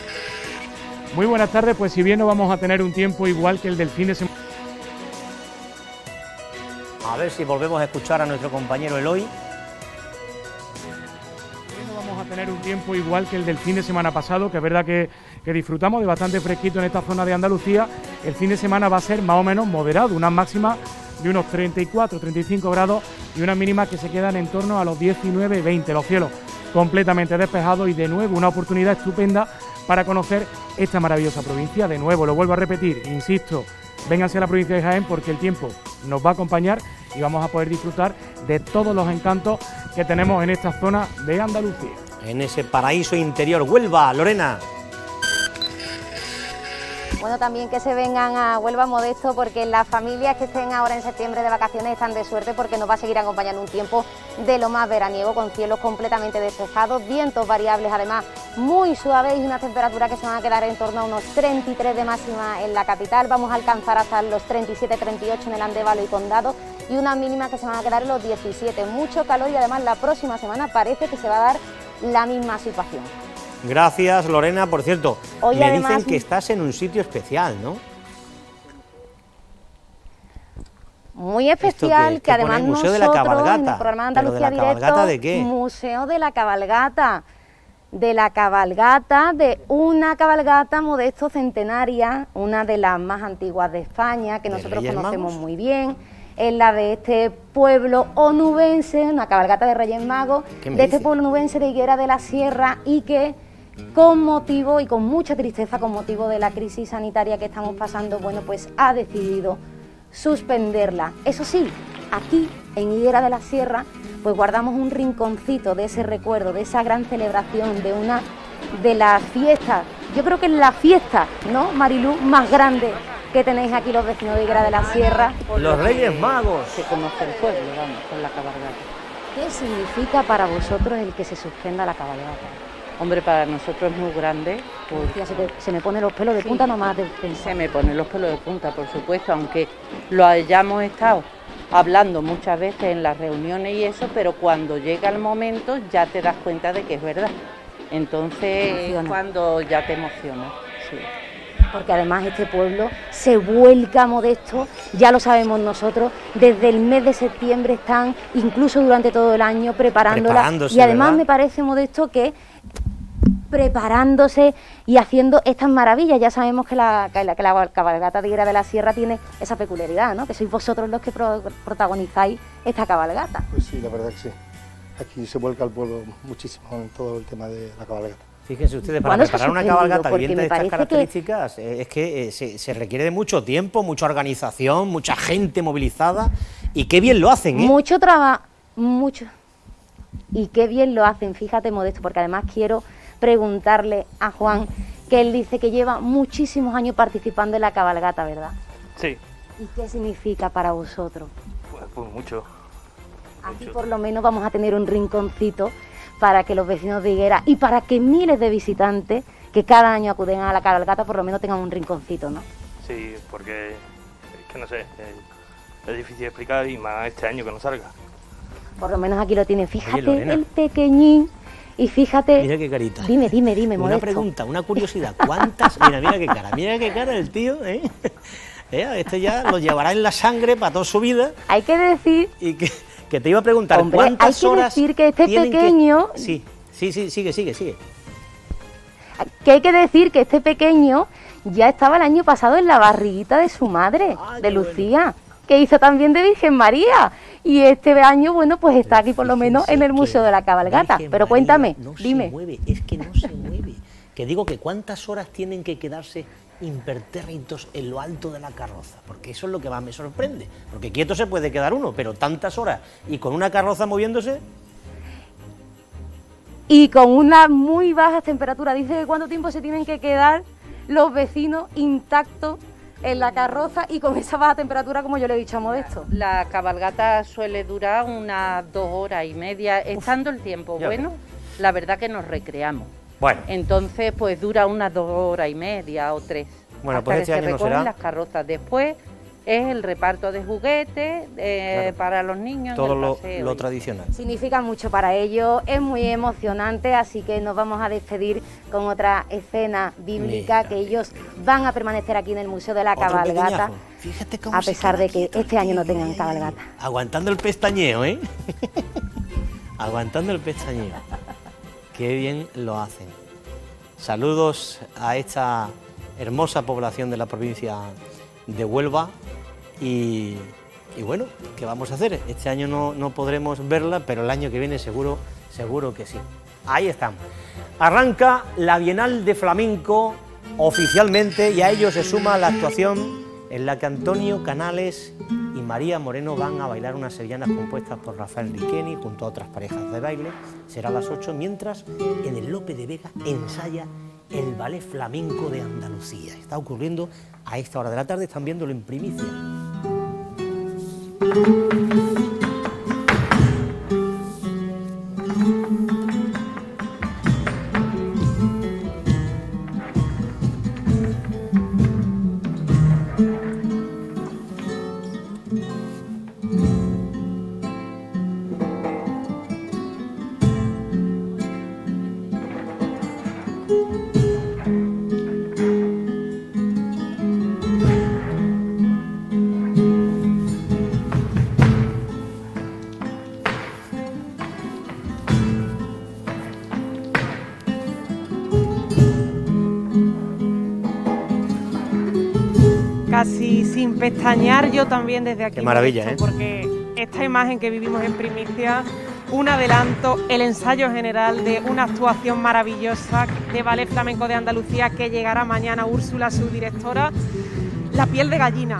Muy buenas tardes, pues si bien no vamos a tener un tiempo igual que el del fin de semana. A ver si volvemos a escuchar a nuestro compañero Eloy. No vamos a tener un tiempo igual que el del fin de semana pasado, que es verdad que, que disfrutamos de bastante fresquito en esta zona de Andalucía. El fin de semana va a ser más o menos moderado, unas máximas de unos treinta y cuatro, treinta y cinco grados y unas mínimas que se quedan en torno a los diecinueve, veinte. Los cielos completamente despejados y de nuevo una oportunidad estupenda para conocer esta maravillosa provincia. De nuevo, lo vuelvo a repetir, insisto, vénganse a la provincia de Jaén porque el tiempo nos va a acompañar y vamos a poder disfrutar de todos los encantos que tenemos en esta zona de Andalucía. En ese paraíso interior. Huelva, Lorena. Bueno, también que se vengan a Huelva, Modesto, porque las familias que estén ahora en septiembre de vacaciones están de suerte porque nos va a seguir acompañando un tiempo de lo más veraniego, con cielos completamente despejados, vientos variables además muy suaves y unas temperaturas que se van a quedar en torno a unos treinta y tres de máxima en la capital. Vamos a alcanzar hasta los treinta y siete, treinta y ocho en el Andévalo y Condado y unas mínimas que se van a quedar en los diecisiete. Mucho calor y además la próxima semana parece que se va a dar la misma situación. Gracias, Lorena. Por cierto, Hoy me además, dicen que estás en un sitio especial, ¿no? Muy especial, ¿Esto qué? que además ¿Qué pone? Museo nosotros de la Cabalgata. en el programa de ¿Pero de Andalucía la cabalgata Directo, de qué? Museo de la Cabalgata, de la cabalgata, de una cabalgata, Modesto, centenaria, una de las más antiguas de España, que ¿De nosotros Reyes conocemos Magos? muy bien. Es la de este pueblo onubense, una cabalgata de Reyes Magos, ¿Qué me de este dice? pueblo onubense de Higuera de la Sierra, y que con motivo y con mucha tristeza, con motivo de la crisis sanitaria que estamos pasando, bueno, pues ha decidido suspenderla. Eso sí, aquí en Higuera de la Sierra, pues guardamos un rinconcito de ese recuerdo, de esa gran celebración, de una de las fiestas, yo creo que es la fiesta, ¿no, Marilú?, más grande que tenéis aquí los vecinos de Higuera de la Sierra. Los Reyes Magos. Se conoce el pueblo, vamos, con la cabalgata. ¿Qué significa para vosotros el que se suspenda la cabalgata? Hombre, para nosotros es muy grande. Porque se, te, se me ponen los pelos de punta Sí. nomás de pensar. Se me ponen los pelos de punta, por supuesto, aunque lo hayamos estado hablando muchas veces en las reuniones y eso, pero cuando llega el momento ya te das cuenta de que es verdad. Entonces es cuando ya te emocionas. Sí. Porque además este pueblo se vuelca, Modesto, ya lo sabemos nosotros, desde el mes de septiembre están, incluso durante todo el año, preparándola. Preparándose, Y además ¿verdad? me parece, Modesto, que preparándose y haciendo estas maravillas. Ya sabemos que la, que la, que la cabalgata de Higuera de la Sierra tiene esa peculiaridad, ¿no?, que sois vosotros los que pro, protagonizáis esta cabalgata. Pues sí, la verdad que sí. Aquí se vuelca el pueblo muchísimo en todo el tema de la cabalgata. Fíjense ustedes, para Bueno, es que preparar una sorprendido, cabalgata porque bien me de estas parece que- características, eh, es que eh, se, se requiere de mucho tiempo, mucha organización, mucha gente movilizada, y qué bien lo hacen, ¿eh? Mucho trabajo, mucho. Y qué bien lo hacen, fíjate, Modesto, porque además quiero preguntarle a Juan, que él dice que lleva muchísimos años participando en la cabalgata, ¿verdad? Sí, ¿Y qué significa para vosotros? pues, pues mucho. Aquí por lo menos vamos a tener un rinconcito para que los vecinos de Higuera y para que miles de visitantes que cada año acuden a la cabalgata por lo menos tengan un rinconcito, ¿no? Sí, porque es que no sé, es, es difícil de explicar y más este año que no salga. Por lo menos aquí lo tienen. Fíjate, Lorena. el pequeñín, y fíjate... Mira qué carita. Dime, dime, dime, Una Modesto. pregunta, una curiosidad, ¿cuántas? Mira, mira qué cara, mira qué cara el tío, ¿eh? Eh, Este ya lo llevará en la sangre para toda su vida. Hay que decir... Y que, que te iba a preguntar, Hombre, ¿cuántas hay que horas decir que este tienen que- pequeño- Sí, sí, sí, sigue, sigue, sigue. Que hay que decir que este pequeño ya estaba el año pasado en la barriguita de su madre, de Lucía, que hizo también de Virgen María. Y este año, bueno, pues está aquí por lo menos en el Museo de la Cabalgata. Virgen Pero María cuéntame, no dime. se mueve, es que no se mueve. Que digo que cuántas horas tienen que quedarse impertérritos en lo alto de la carroza, porque eso es lo que más me sorprende, porque quieto se puede quedar uno, pero tantas horas y con una carroza moviéndose. Y con unas muy bajas temperaturas. Dice que cuánto tiempo se tienen que quedar los vecinos intactos en la carroza y con esa baja temperatura, como yo le he dicho a Modesto. La cabalgata suele durar unas dos horas y media, estando el tiempo ya bueno, la verdad que nos recreamos. Bueno. Entonces, pues dura unas dos horas y media o tres. Bueno, hasta pues que este se año no recogen será. las carrozas. Después es el reparto de juguetes eh, Claro. para los niños. en Todo el lo, paseo lo y- tradicional. Significa mucho para ellos, es muy emocionante, así que nos vamos a despedir con otra escena bíblica, Mira, que ellos van a permanecer aquí en el Museo de la Otro Cabalgata, pequeñazo. Fíjate cómo a se pesar queda de que este año no tengan cabalgata. Aguantando el pestañeo, ¿eh? Aguantando el pestañeo. Qué bien lo hacen. Saludos a esta hermosa población de la provincia de Huelva y, y bueno, ¿qué vamos a hacer? Este año no, no podremos verla, pero el año que viene seguro, seguro que sí. Ahí estamos. Arranca la Bienal de Flamenco oficialmente y a ello se suma la actuación en la que Antonio Canales y María Moreno van a bailar unas sevillanas compuestas por Rafael Riqueni junto a otras parejas de baile. Será a las ocho, mientras en el Lope de Vega ensaya el Ballet Flamenco de Andalucía. Está ocurriendo a esta hora de la tarde, están viéndolo en primicia. Casi sin pestañear, yo también desde aquí. Qué maravilla, ¿eh? Porque esta imagen que vivimos en primicia, un adelanto, el ensayo general de una actuación maravillosa de Ballet Flamenco de Andalucía que llegará mañana Úrsula, su directora. La piel de gallina.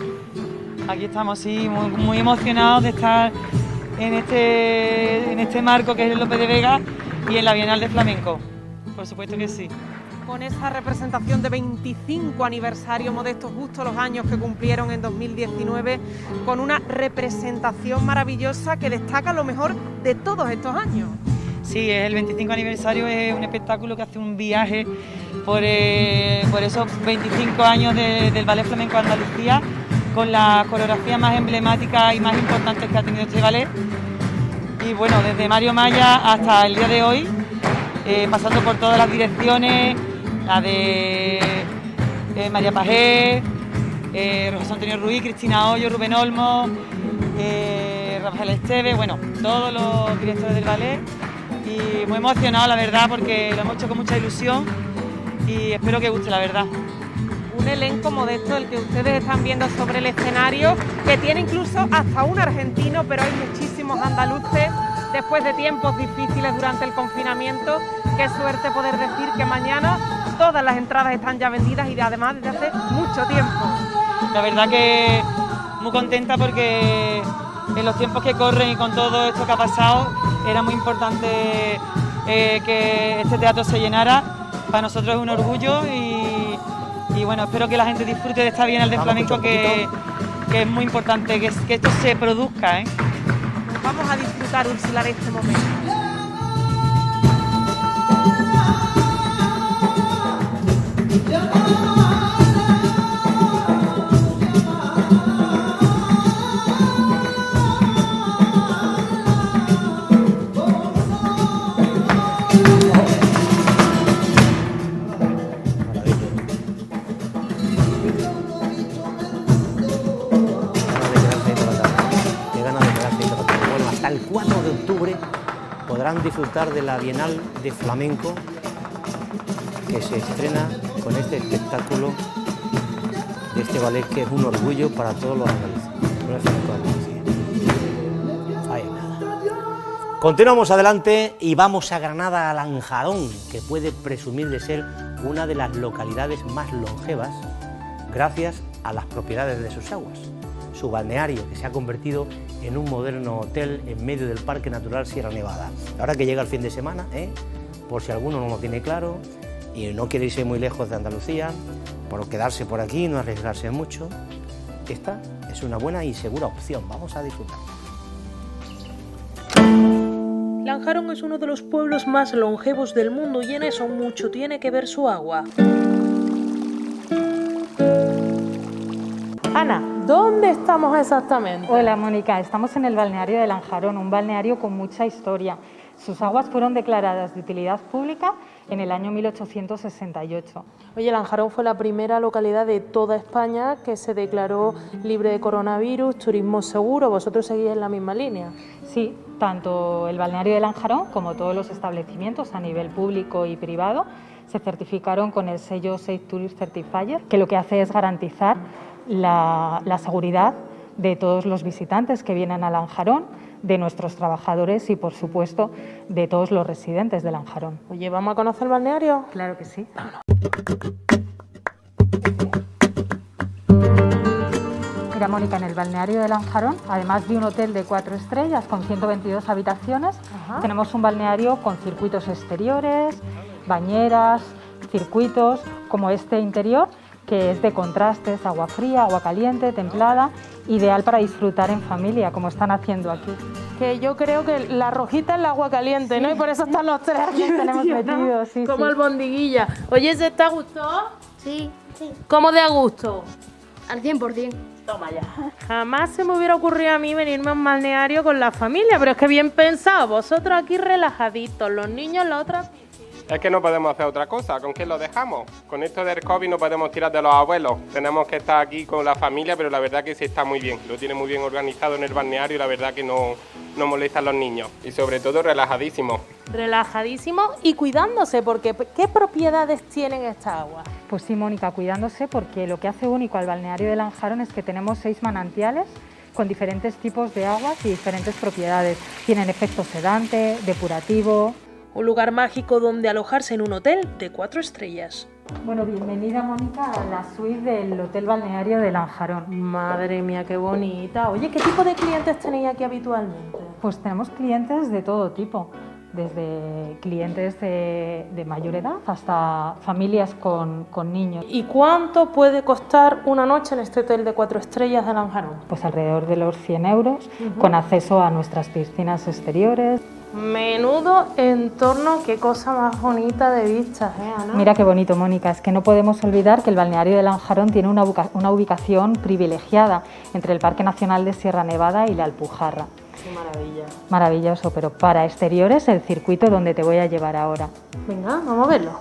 Aquí estamos, sí, muy, muy emocionados de estar en este, en este marco que es el Lope de Vega y en la Bienal de Flamenco. Por supuesto que sí. Con esa representación de veinticinco aniversario, Modesto, justo los años que cumplieron en dos mil diecinueve, con una representación maravillosa que destaca lo mejor de todos estos años. Sí, es el veinticinco aniversario, es un espectáculo que hace un viaje por, eh, por esos veinticinco años de, del Ballet Flamenco de Andalucía, con la coreografía más emblemática y más importante que ha tenido este ballet. Y bueno, desde Mario Maya hasta el día de hoy, eh, pasando por todas las direcciones, la de eh, María Pajé, eh, José Antonio Ruiz, Cristina Hoyo, Rubén Olmo, eh, Rafael Esteve, bueno, todos los directores del ballet, y muy emocionado, la verdad, porque lo hemos hecho con mucha ilusión y espero que guste, la verdad. Un elenco, Modesto, el que ustedes están viendo sobre el escenario, que tiene incluso hasta un argentino, pero hay muchísimos andaluces, después de tiempos difíciles durante el confinamiento. Qué suerte poder decir que mañana todas las entradas están ya vendidas y además desde hace mucho tiempo. La verdad que muy contenta porque en los tiempos que corren y con todo esto que ha pasado era muy importante eh, que este teatro se llenara. Para nosotros es un orgullo y, y bueno, espero que la gente disfrute de esta Bienal de Flamenco que, que es muy importante que, que esto se produzca, ¿eh? Vamos a disfrutar, Úrsula, de este momento. El cuatro de octubre podrán disfrutar de la Bienal de Flamenco que se estrena con este espectáculo de este ballet que es un orgullo para todos los andaluces. Ahí nada. Continuamos adelante y vamos a Granada, a Lanjarón, que puede presumir de ser una de las localidades más longevas gracias a las propiedades de sus aguas. Su balneario, que se ha convertido en un moderno hotel en medio del Parque Natural Sierra Nevada. Ahora que llega el fin de semana, ¿eh? por si alguno no lo tiene claro y no quiere irse muy lejos de Andalucía, por quedarse por aquí, no arriesgarse mucho, esta es una buena y segura opción. Vamos a disfrutar. Lanjarón es uno de los pueblos más longevos del mundo y en eso mucho tiene que ver su agua. Ana, ¿dónde estamos exactamente? Hola Mónica, estamos en el balneario de Lanjarón, un balneario con mucha historia. Sus aguas fueron declaradas de utilidad pública en el año mil ochocientos sesenta y ocho. Oye, Lanjarón fue la primera localidad de toda España que se declaró libre de coronavirus, turismo seguro. ¿Vosotros seguís en la misma línea? Sí, tanto el balneario de Lanjarón como todos los establecimientos a nivel público y privado se certificaron con el sello Safe Tourist Certifier, que lo que hace es garantizar La, la seguridad de todos los visitantes que vienen a Lanjarón, de nuestros trabajadores y, por supuesto, de todos los residentes de Lanjarón. Oye, ¿vamos a conocer el balneario? Claro que sí. Vámonos. Mira, Mónica, en el balneario de Lanjarón, además de un hotel de cuatro estrellas con ciento veintidós habitaciones, Ajá. tenemos un balneario con circuitos exteriores, bañeras, circuitos como este interior, que es de contrastes, agua fría, agua caliente, templada, ideal para disfrutar en familia, como están haciendo aquí. Que yo creo que la rojita es el agua caliente, sí. ¿no? Y por eso están los tres aquí tenemos metidos, sí, como sí. albondiguilla. Oye, ¿se está a gusto? Sí, sí. ¿Cómo de a gusto? Al cien por cien. Toma ya. Jamás se me hubiera ocurrido a mí venirme a un balneario con la familia, pero es que bien pensado, vosotros aquí relajaditos, los niños la otra... Es que no podemos hacer otra cosa, ¿con quién lo dejamos? Con esto del COVID no podemos tirar de los abuelos, tenemos que estar aquí con la familia, pero la verdad que sí está muy bien, lo tiene muy bien organizado en el balneario y la verdad que no, no molestan los niños y sobre todo relajadísimo. Relajadísimo y cuidándose, porque ¿qué propiedades tienen esta agua? Pues sí, Mónica, cuidándose porque lo que hace único al balneario de Lanjarón es que tenemos seis manantiales con diferentes tipos de aguas y diferentes propiedades. Tienen efecto sedante, depurativo... Un lugar mágico donde alojarse en un hotel de cuatro estrellas. Bueno, bienvenida, Mónica, a la suite del Hotel Balneario de Lanjarón. Madre mía, qué bonita. Oye, ¿qué tipo de clientes tenéis aquí habitualmente? Pues tenemos clientes de todo tipo, desde clientes de, de mayor edad hasta familias con, con niños. ¿Y cuánto puede costar una noche en este hotel de cuatro estrellas de Lanjarón? Pues alrededor de los cien euros, uh-huh. con acceso a nuestras piscinas exteriores. Menudo entorno, qué cosa más bonita de vistas, ¿eh, Ana? Mira qué bonito, Mónica, es que no podemos olvidar que el balneario de Lanjarón tiene una, una ubicación privilegiada entre el Parque Nacional de Sierra Nevada y la Alpujarra. Qué maravilla. Maravilloso, pero para exteriores el circuito donde te voy a llevar ahora. Venga, vamos a verlo.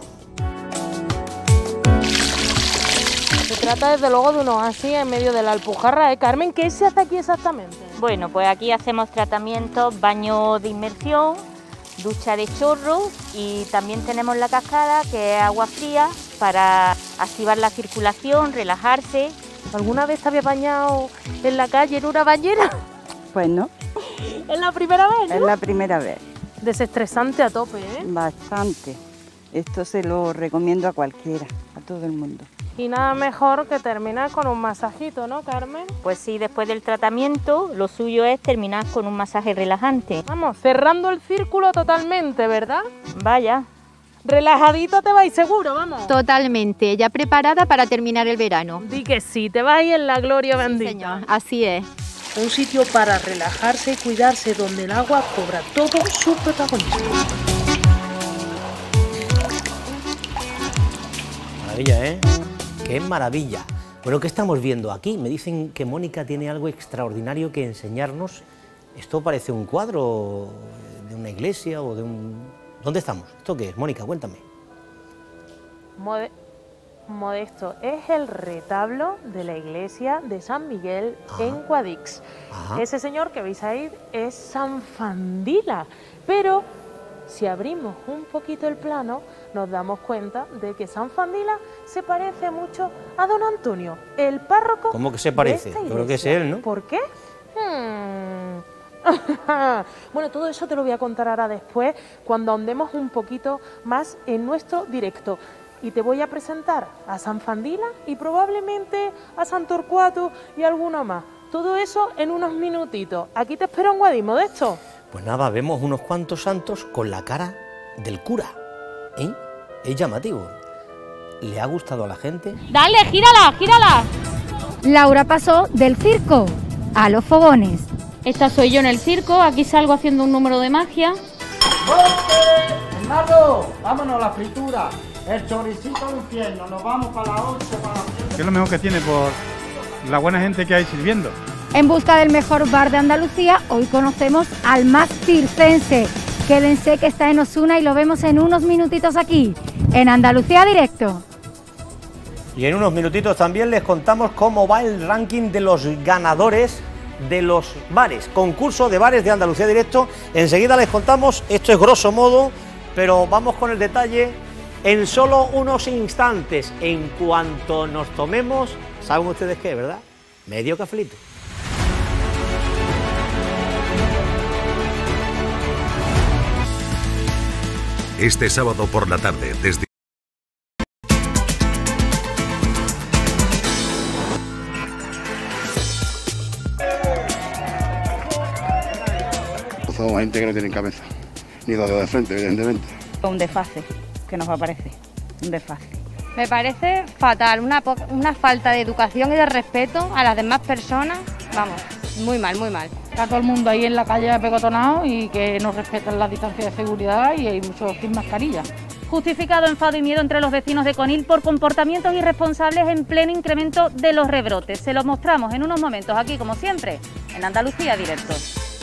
Se trata desde luego de un oasis en medio de la Alpujarra, ¿eh, Carmen? ¿Qué se hace aquí exactamente? Bueno, pues aquí hacemos tratamientos, baño de inmersión, ducha de chorro y también tenemos la cascada, que es agua fría, para activar la circulación, relajarse. ¿Alguna vez te habías bañado en la calle en una bañera? Pues no. ¿Es la primera vez, no? Es la primera vez. Desestresante a tope, ¿eh? Bastante. Esto se lo recomiendo a cualquiera, a todo el mundo. Y nada mejor que terminar con un masajito, ¿no, Carmen? Pues sí, después del tratamiento lo suyo es terminar con un masaje relajante. Vamos, cerrando el círculo totalmente, ¿verdad? Vaya. Relajadita te vais seguro, vamos. Totalmente, ya preparada para terminar el verano. Di que sí, te vais en la gloria bendita. Sí, señor, así es. Un sitio para relajarse y cuidarse donde el agua cobra todo su protagonismo. Maravilla, ¿eh? ¡Qué maravilla! Bueno, ¿qué estamos viendo aquí? Me dicen que Mónica tiene algo extraordinario que enseñarnos. Esto parece un cuadro de una iglesia o de un... ¿Dónde estamos? ¿Esto qué es? Mónica, cuéntame. Mode... Modesto, es el retablo de la iglesia de San Miguel Ajá. en Guadix. Ajá. Ese señor que veis ahí es San Fandila, pero si abrimos un poquito el plano, nos damos cuenta de que San Fandila se parece mucho a don Antonio, el párroco. ¿Cómo que se parece? Yo creo que es él, ¿no? ¿Por qué? Hmm. Bueno, todo eso te lo voy a contar ahora después, cuando ahondemos un poquito más en nuestro directo. Y te voy a presentar a San Fandila y probablemente a San Torcuato y alguno más. Todo eso en unos minutitos. Aquí te espero en Guadix, Modesto. Pues nada, vemos unos cuantos santos con la cara del cura, ¿eh? Es llamativo. ¿Le ha gustado a la gente? ¡Dale, gírala, gírala! Laura pasó del circo a los fogones. Esta soy yo en el circo, aquí salgo haciendo un número de magia. ¡Monte! ¡Hermano! ¡Vámonos a la fritura! El choricito del infierno, nos vamos para la once, para la... ¿Qué es lo mejor que tiene por la buena gente que hay sirviendo? En busca del mejor bar de Andalucía, hoy conocemos al más circense. Quédense que está en Osuna y lo vemos en unos minutitos aquí, en Andalucía Directo. Y en unos minutitos también les contamos cómo va el ranking de los ganadores de los bares, concurso de bares de Andalucía Directo. Enseguida les contamos, esto es grosso modo, pero vamos con el detalle en solo unos instantes, en cuanto nos tomemos, ¿saben ustedes qué, verdad? Medio cafelito. Este sábado por la tarde, desde... gente que no tiene cabeza, ni dos dedos de frente, evidentemente. Un desfase que nos aparece, un desfase. Me parece fatal, una, una falta de educación y de respeto a las demás personas, vamos, muy mal, muy mal. Está todo el mundo ahí en la calle apegotonado y que no respetan las distancias de seguridad y hay muchos sin mascarilla. Justificado enfado y miedo entre los vecinos de Conil por comportamientos irresponsables en pleno incremento de los rebrotes. Se los mostramos en unos momentos aquí, como siempre, en Andalucía Directo.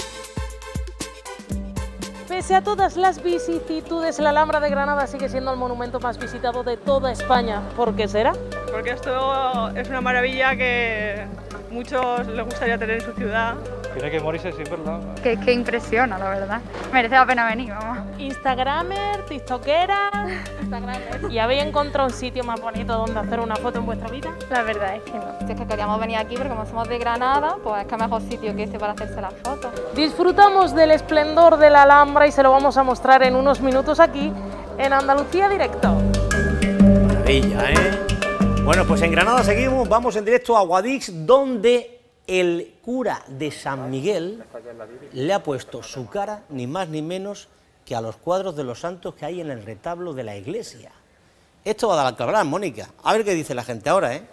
Pese a todas las vicisitudes, la Alhambra de Granada sigue siendo el monumento más visitado de toda España. ¿Por qué será? Porque esto es una maravilla que muchos les gustaría tener en su ciudad. Tiene que morirse sin verla. Que, que impresiona, la verdad. Merece la pena venir, vamos. Instagramer, tiktokera. Instagramer. ¿Y habéis encontrado un sitio más bonito donde hacer una foto en vuestra vida? La verdad es que no. Si es que queríamos venir aquí, pero como somos de Granada, pues es que mejor sitio que este para hacerse las fotos. Disfrutamos del esplendor de la Alhambra y se lo vamos a mostrar en unos minutos aquí, en Andalucía Directo. Maravilla, ¿eh? Bueno, pues en Granada seguimos, vamos en directo a Guadix, donde el cura de San Miguel le ha puesto su cara, ni más ni menos, que a los cuadros de los santos que hay en el retablo de la iglesia. Esto va a dar que hablar, Mónica. A ver qué dice la gente ahora, ¿eh?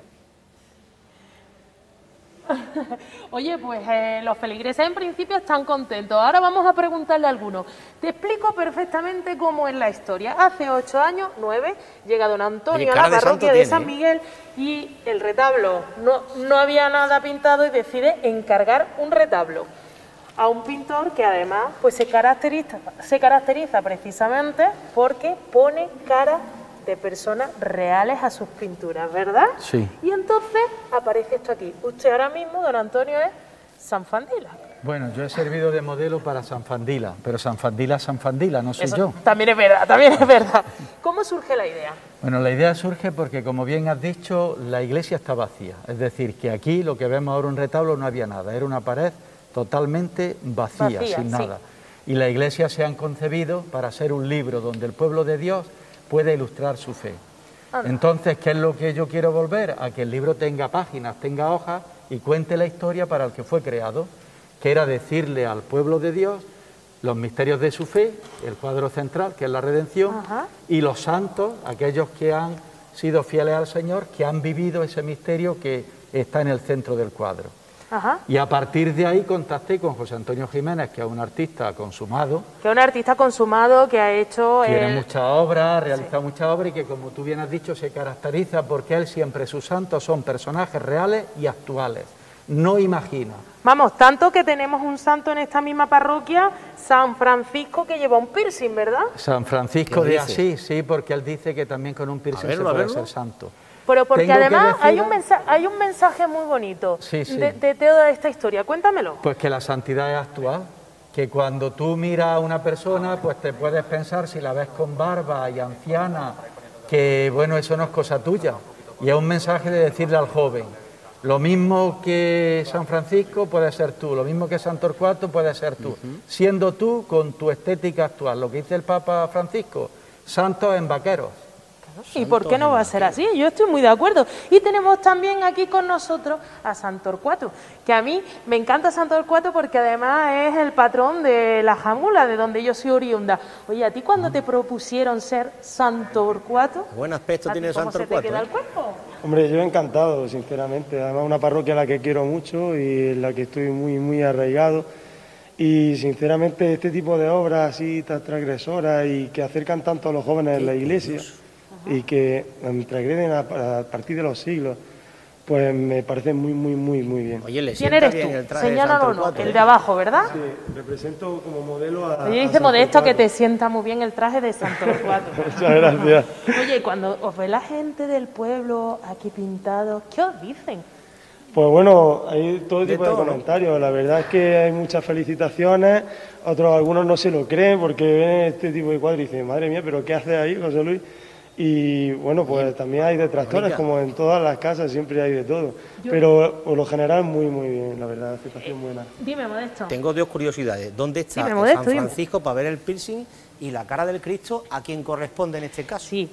Oye, pues eh, los feligreses en principio están contentos. Ahora vamos a preguntarle a alguno. Te explico perfectamente cómo es la historia. Hace ocho años, nueve, llega don Antonio a la parroquia de San Miguel y el retablo no, no había nada pintado y decide encargar un retablo a un pintor que además pues se caracteriza, se caracteriza precisamente porque pone cara de personas reales a sus pinturas, ¿verdad? Sí. Y entonces aparece esto aquí. Usted ahora mismo, don Antonio, es San Fandila. Bueno, yo he servido de modelo para San Fandila, pero San Fandila es San Fandila, no soy Eso yo. También es verdad, también es verdad. ¿Cómo surge la idea? Bueno, la idea surge porque, como bien has dicho, la iglesia está vacía. Es decir, que aquí lo que vemos ahora un retablo no había nada, era una pared totalmente vacía, Vacía, sin sí. nada. Y la iglesia se han concebido para ser un libro donde el pueblo de Dios puede ilustrar su fe. Anda. Entonces, ¿qué es lo que yo quiero volver? A que el libro tenga páginas, tenga hojas y cuente la historia para el que fue creado, que era decirle al pueblo de Dios los misterios de su fe, el cuadro central, que es la redención, Ajá. y los santos, aquellos que han sido fieles al Señor, que han vivido ese misterio que está en el centro del cuadro. Ajá. Y a partir de ahí contacté con José Antonio Jiménez, que es un artista consumado. Que es un artista consumado que ha hecho... Tiene el... muchas obras, ha realizado sí. muchas obras y que, como tú bien has dicho, se caracteriza porque él siempre, sus santos son personajes reales y actuales. No imagina. Vamos, tanto que tenemos un santo en esta misma parroquia, San Francisco, que lleva un piercing, ¿verdad? San Francisco ¿Qué de dice? Asís, sí, porque él dice que también con un piercing verlo, se puede verlo. ser santo. Pero porque Tengo que además decir- hay, un mensaje, hay un mensaje muy bonito Sí, sí. De, de toda esta historia. Cuéntamelo. Pues que la santidad es actual, que cuando tú miras a una persona, pues te puedes pensar, si la ves con barba y anciana, que bueno, eso no es cosa tuya. Y es un mensaje de decirle al joven, lo mismo que San Francisco puede ser tú, lo mismo que San Torcuato puede ser tú, uh-huh. siendo tú con tu estética actual. Lo que dice el Papa Francisco, santos en vaqueros. ¿Y por qué no va a ser así? Yo estoy muy de acuerdo. Y tenemos también aquí con nosotros a San Torcuato, que a mí me encanta San Torcuato porque además es el patrón de la Jámula, de donde yo soy oriunda. Oye, ¿a ti cuando te propusieron ser San Torcuato? Buen aspecto ¿a ti tiene cómo San se te Torcuato, queda ¿eh? el cuerpo? Hombre, yo encantado, sinceramente. Además, una parroquia a la que quiero mucho y en la que estoy muy, muy arraigado. Y sinceramente, este tipo de obras así tan transgresoras y que acercan tanto a los jóvenes en la iglesia y que transgreden a, a partir de los siglos, pues me parece muy, muy, muy, muy bien. Oye, le ¿Quién sienta eres bien tú? el traje de Señálalo San o no, Torcuato, el ¿eh? de abajo, ¿verdad? Sí, represento como modelo a... Oye, a dice San Modesto que Torcuato. te sienta muy bien el traje de San Torcuato. Muchas gracias. Oye, cuando os ve la gente del pueblo aquí pintado, ¿qué os dicen? Pues bueno, hay todo tipo de, todo, ¿no? comentarios. La verdad es que hay muchas felicitaciones. Otros, algunos no se lo creen porque ven este tipo de cuadros y dicen, madre mía, ¿pero qué hace ahí, José Luis? Y bueno, pues también hay detractores, Mónica. como en todas las casas, siempre hay de todo. Yo- Pero por lo general muy, muy bien, la verdad, aceptación buena. Dime, Modesto. Tengo dos curiosidades. ¿Dónde está Dime, el Modesto, San dime. Francisco para ver el piercing y la cara del Cristo a quien corresponde en este caso? Sí.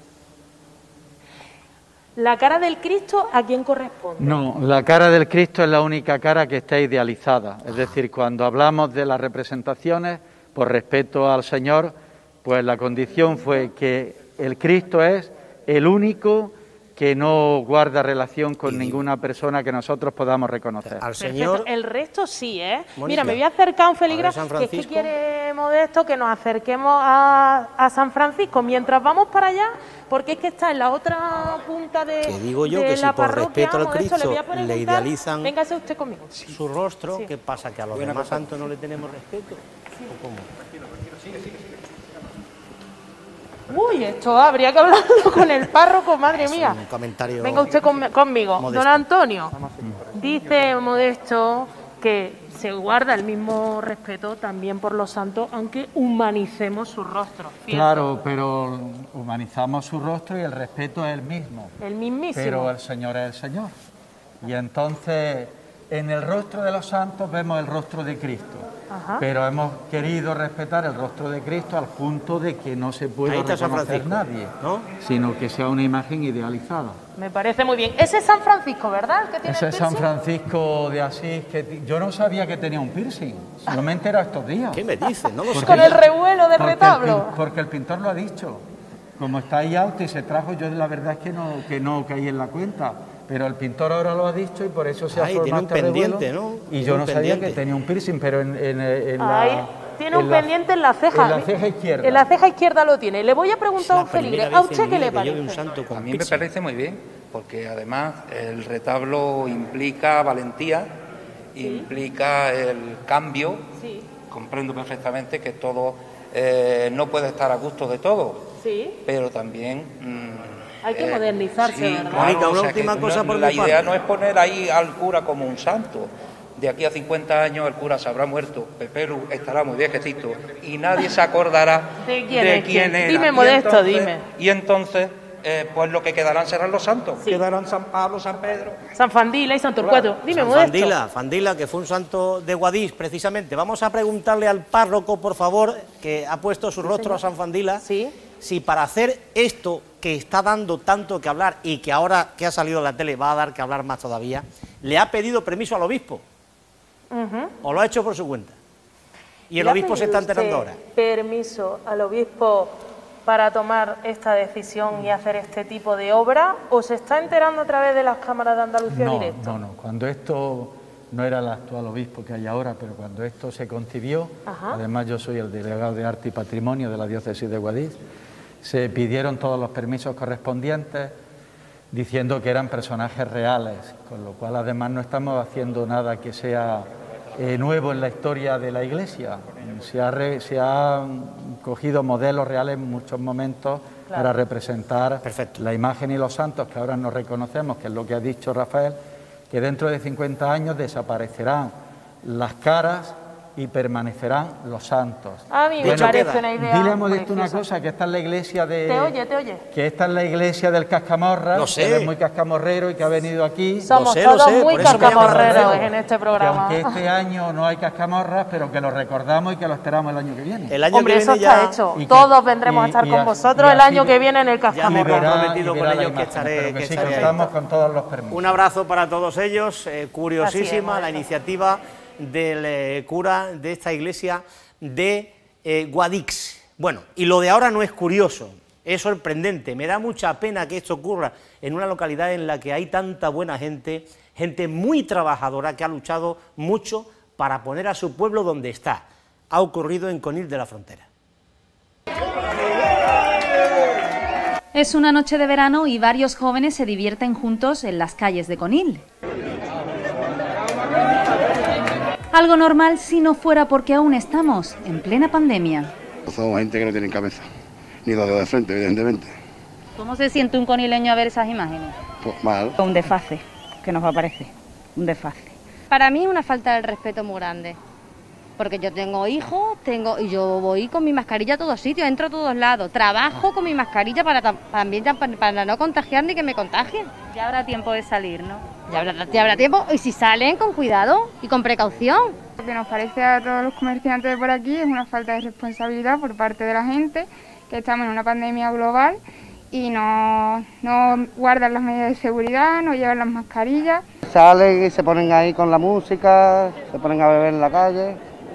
La cara del Cristo, ¿a quién corresponde? No, la cara del Cristo es la única cara que está idealizada. Es decir, cuando hablamos de las representaciones, por respeto al Señor, pues la condición fue que el Cristo es el único que no guarda relación con ninguna persona que nosotros podamos reconocer. Al Señor. Perfecto. El resto sí, ¿eh? Mónica, Mira, me voy a acercar a un feligrés, San que es que Francisco. quiere Modesto que nos acerquemos a, a San Francisco mientras vamos para allá, porque es que está en la otra punta de, Que digo yo de que si la por parroquia. respeto al Modesto, Cristo voy a le preguntar, idealizan véngase usted conmigo. su rostro, Sí. ¿qué pasa? ¿Que a los Buena demás cosa. santos no le tenemos respeto? ¿O cómo? Uy, esto habría que hablarlo con el párroco, madre mía. Un comentario. Venga usted con- conmigo. Modesto. Don Antonio, dice Modesto que se guarda el mismo respeto también por los santos, aunque humanicemos su rostro. ¿cierto? Claro, pero humanizamos su rostro y el respeto es el mismo. El mismísimo. Pero el Señor es el Señor. Y entonces, en el rostro de los santos vemos el rostro de Cristo. Ajá. Pero hemos querido respetar el rostro de Cristo al punto de que no se pueda Ahí está San reconocer Francisco, nadie, ¿no? sino que sea una imagen idealizada. Me parece muy bien. Ese es San Francisco, ¿verdad? El que tiene Ese el es San piercing. Francisco de Asís, que ti- yo no sabía que tenía un piercing, yo me he enterado estos días. ¿Qué me dices? No lo Porque- Con el revuelo de porque el retablo. pin- porque el pintor lo ha dicho. Como está ahí alto y se trajo, yo la verdad es que no, que no caí en la cuenta. Pero el pintor ahora lo ha dicho y por eso se Ay, ha tiene formado un este pendiente, revuelo. ¿no? Y Tiene yo un no sabía pendiente. que tenía un piercing, pero en, en- en Ahí la... tiene en un la- pendiente en la ceja. En la ceja izquierda. En la ceja izquierda lo tiene. Le voy a preguntar a un feligrés. ¿A usted qué le parece? A mí me parece muy bien, porque además el retablo implica valentía, implica el cambio. Sí. Comprendo perfectamente que todo eh, no puede estar a gusto de todo, Sí. pero también... mm, Hay que eh, modernizarse, sí, ¿verdad? claro, Mónica, una o sea última que cosa no- por La mi idea parte. no es poner ahí al cura como un santo. De aquí a cincuenta años el cura se habrá muerto, Pepelu estará muy viejecito y nadie se acordará ¿De quién es? quién era. Dime, Y Modesto, entonces- dime. Y entonces, eh, pues lo que quedarán serán los santos. Quedarán San Pablo, San Pedro. San Fandila y San Torcuato. Dime, San Modesto. Fandila, Fandila, que fue un santo de Guadix, precisamente. Vamos a preguntarle al párroco, por favor, que ha puesto su rostro a San Fandila, si para hacer esto que está dando tanto que hablar y que ahora que ha salido en la tele va a dar que hablar más todavía, le ha pedido permiso al obispo Ujú. o lo ha hecho por su cuenta. Y el ¿Le ha obispo se pedido está enterando usted ahora. permiso al obispo para tomar esta decisión y hacer este tipo de obra, o se está enterando a través de las cámaras de Andalucía No, Directo? no, no. Cuando esto no era el actual obispo que hay ahora, pero cuando esto se concibió, Ajá. además yo soy el delegado de Arte y Patrimonio de la diócesis de Guadix, se pidieron todos los permisos correspondientes diciendo que eran personajes reales, con lo cual además no estamos haciendo nada que sea eh, nuevo en la historia de la Iglesia. Se ha, re- se han cogido modelos reales en muchos momentos Claro. para representar la imagen y los santos que ahora nos reconocemos, que es lo que ha dicho Rafael, que dentro de cincuenta años desaparecerán las caras y permanecerán los santos. A mí me Bueno, parece una idea Dile a Modesto una preciosa. cosa, que esta es la iglesia de... Te oye, te oye. Que esta es la iglesia del Cascamorra, Lo sé. que él es muy cascamorrero y que ha venido aquí. Somos Lo sé, lo todos sé, muy por eso me llamo cascamorreros Rafael. en este Que programa. aunque este año no hay cascamorras, pero que lo recordamos y que lo esperamos el año que viene. El año Hombre, que eso viene está ya- hecho. y que- Todos vendremos a y- estar y con así- vosotros y el así año que viene en el Ya me he Cascamorra. comprometido y con verá ellos la que imagen, estaré, pero que que sí, estaré ahí. contamos con todos los permisos. Un abrazo para todos ellos, eh, curiosísima Así es, la Modesto. iniciativa del eh, cura de esta iglesia de eh, Guadix. Bueno, y lo de ahora no es curioso, es sorprendente, me da mucha pena que esto ocurra en una localidad en la que hay tanta buena gente, gente muy trabajadora que ha luchado mucho para poner a su pueblo donde está. Ha ocurrido en Conil de la Frontera. Es una noche de verano y varios jóvenes se divierten juntos en las calles de Conil. Algo normal si no fuera porque aún estamos en plena pandemia. Somos gente que no tiene cabeza, ni dos dedos de frente, evidentemente. ¿Cómo se siente un conileño a ver esas imágenes? Pues mal. Un desfase, que nos aparece, un desfase. Para mí es una falta de respeto muy grande. Porque yo tengo hijos, tengo y yo voy con mi mascarilla a todos sitios, entro a todos lados, trabajo con mi mascarilla para tam- también tam- para no contagiar ni que me contagien. Ya habrá tiempo de salir, ¿no? Ya habrá, ya habrá tiempo, y si salen, con cuidado y con precaución. Lo que nos parece a todos los comerciantes de por aquí es una falta de responsabilidad por parte de la gente, que estamos en una pandemia global y no, no guardan las medidas de seguridad, no llevan las mascarillas. Salen y se ponen ahí con la música, se ponen a beber en la calle.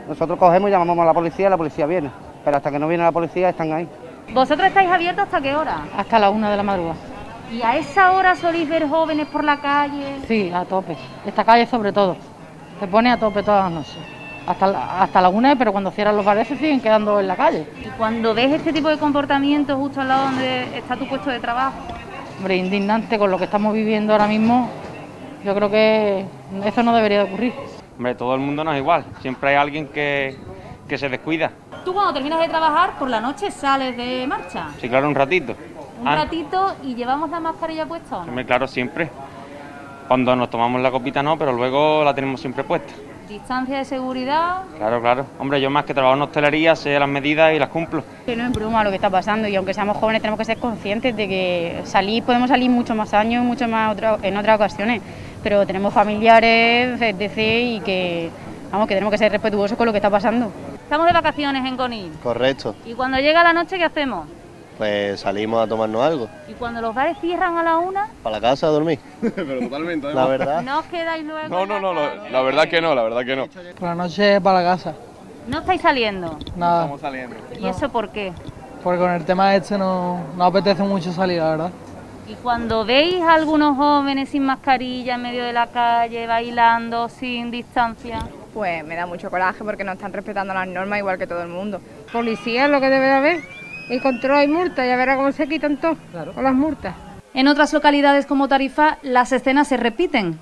Nosotros cogemos y llamamos a la policía, la policía viene, pero hasta que no viene la policía están ahí. ¿Vosotros estáis abiertos hasta qué hora? Hasta la una de la madrugada. ¿Y a esa hora soléis ver jóvenes por la calle? Sí, a tope. Esta calle sobre todo. Se pone a tope todas las noches. Hasta la, hasta la una, pero cuando cierran los bares se siguen quedando en la calle. ¿Y cuando ves este tipo de comportamientos justo al lado donde está tu puesto de trabajo? Hombre, indignante con lo que estamos viviendo ahora mismo. Yo creo que eso no debería de ocurrir. Hombre, todo el mundo no es igual. Siempre hay alguien que, que se descuida. ¿Tú cuando terminas de trabajar por la noche sales de marcha? Sí, claro, un ratito. Un ah. ratito y llevamos la mascarilla puesta, ¿o no? Hombre, claro, siempre. Cuando nos tomamos la copita no, pero luego la tenemos siempre puesta. Distancia de seguridad. Claro, claro. Hombre, yo más que trabajo en hostelería sé las medidas y las cumplo. Que no es broma lo que está pasando y aunque seamos jóvenes tenemos que ser conscientes de que salir, podemos salir muchos más años, mucho más otra, en otras ocasiones, pero tenemos familiares, etcétera y que, vamos, que tenemos que ser respetuosos con lo que está pasando. Estamos de vacaciones en Conil. Correcto. ¿Y cuando llega la noche qué hacemos? Pues salimos a tomarnos algo. ¿Y cuando los bares cierran a la una? Para la casa a dormir. Pero totalmente, ¿eh? La verdad. ¿No os quedáis luego? No, no, no, la, la verdad que no, la verdad que no. Por la noche para la casa. ¿No estáis saliendo? Nada. No estamos saliendo. ¿Y eso por qué? Porque con el tema este no, no apetece mucho salir, la verdad. ¿Y cuando veis a algunos jóvenes sin mascarilla en medio de la calle, bailando, sin distancia? Pues me da mucho coraje porque no están respetando las normas igual que todo el mundo. Policía es lo que debe de haber. Y control y multa, ya verá cómo se quitan todo, claro, con las multas. En otras localidades como Tarifa, las escenas se repiten.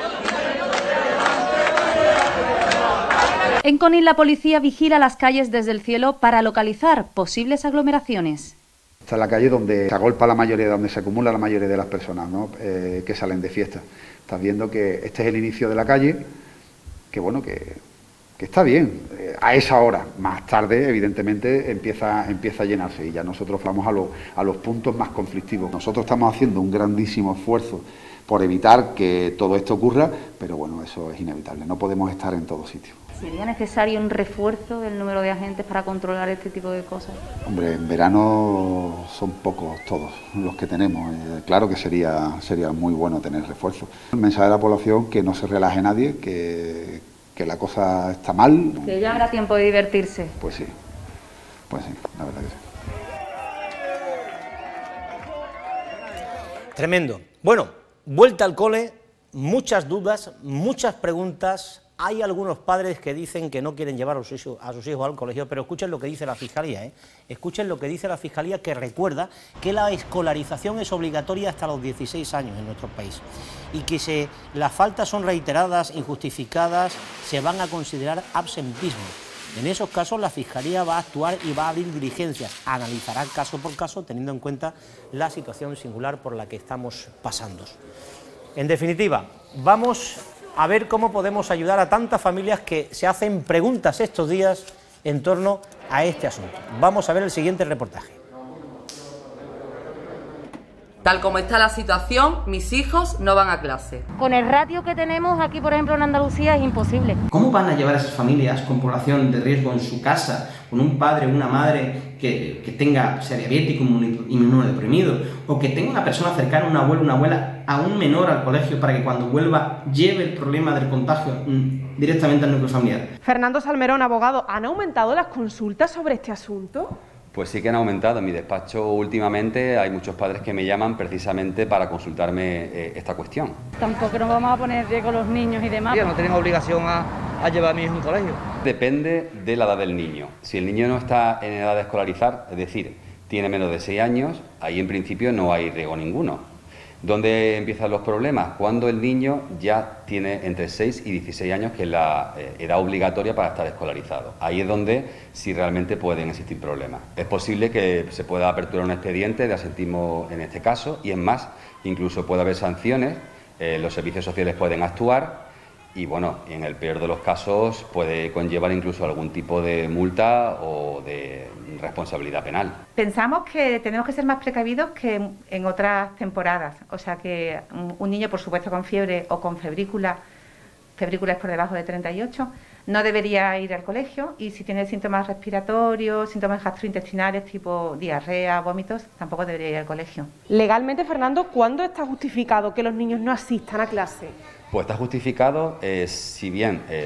En Conil, la policía vigila las calles desde el cielo para localizar posibles aglomeraciones. Esta es la calle donde se agolpa la mayoría, donde se acumula la mayoría de las personas, ¿no? eh, que salen de fiesta. Estás viendo que este es el inicio de la calle, que bueno, que, que está bien, eh, a esa hora. Más tarde, evidentemente, empieza, empieza a llenarse y ya nosotros vamos a, lo, a los puntos más conflictivos. Nosotros estamos haciendo un grandísimo esfuerzo por evitar que todo esto ocurra, pero bueno, eso es inevitable, no podemos estar en todo sitio. ¿Sería necesario un refuerzo del número de agentes para controlar este tipo de cosas? Hombre, en verano son pocos todos los que tenemos. Eh, claro que sería, sería muy bueno tener refuerzo. El mensaje de la población que no se relaje nadie, que, que la cosa está mal. Que ya habrá tiempo de divertirse. Pues sí, pues sí, la verdad que sí. Tremendo. Bueno, vuelta al cole, muchas dudas, muchas preguntas. Hay algunos padres que dicen que no quieren llevar a sus hijos, a sus hijos al colegio, pero escuchen lo que dice la Fiscalía, ¿eh? Escuchen lo que dice la Fiscalía, que recuerda que la escolarización es obligatoria hasta los dieciséis años en nuestro país y que si las faltas son reiteradas, injustificadas, se van a considerar absentismo. En esos casos la Fiscalía va a actuar y va a abrir diligencias, analizará caso por caso teniendo en cuenta la situación singular por la que estamos pasando. En definitiva, vamos a ver cómo podemos ayudar a tantas familias que se hacen preguntas estos días en torno a este asunto. Vamos a ver el siguiente reportaje. Tal como está la situación, mis hijos no van a clase. Con el ratio que tenemos aquí, por ejemplo, en Andalucía, es imposible. ¿Cómo van a llevar a esas familias con población de riesgo en su casa, con un padre o una madre que, que tenga, sea diabético, inmunodeprimido, o que tenga una persona cercana, un abuelo, una abuela, a un menor al colegio para que cuando vuelva lleve el problema del contagio mmm, directamente al núcleo familiar? Fernando Salmerón, abogado, ¿han aumentado las consultas sobre este asunto? Pues sí que han aumentado. En mi despacho últimamente hay muchos padres que me llaman precisamente para consultarme eh, esta cuestión. Tampoco nos vamos a poner en riesgo los niños y demás. No tienen obligación a, a llevar a mi hijo a un colegio. Depende de la edad del niño. Si el niño no está en edad de escolarizar, es decir, tiene menos de seis años, ahí en principio no hay riesgo ninguno. ¿Dónde empiezan los problemas? Cuando el niño ya tiene entre seis y dieciséis años, que es la eh, edad obligatoria para estar escolarizado. Ahí es donde sí realmente pueden existir problemas. Es posible que se pueda aperturar un expediente de absentismo en este caso, y es más, incluso puede haber sanciones, eh, los servicios sociales pueden actuar, y bueno, en el peor de los casos puede conllevar incluso algún tipo de multa o de responsabilidad penal. Pensamos que tenemos que ser más precavidos que en otras temporadas, o sea que un niño, por supuesto, con fiebre o con febrícula, febrícula es por debajo de treinta y ocho, no debería ir al colegio, y si tiene síntomas respiratorios, síntomas gastrointestinales tipo diarrea, vómitos, tampoco debería ir al colegio. Legalmente, Fernando, ¿cuándo está justificado que los niños no asistan a clase? Pues está justificado, eh, si bien eh,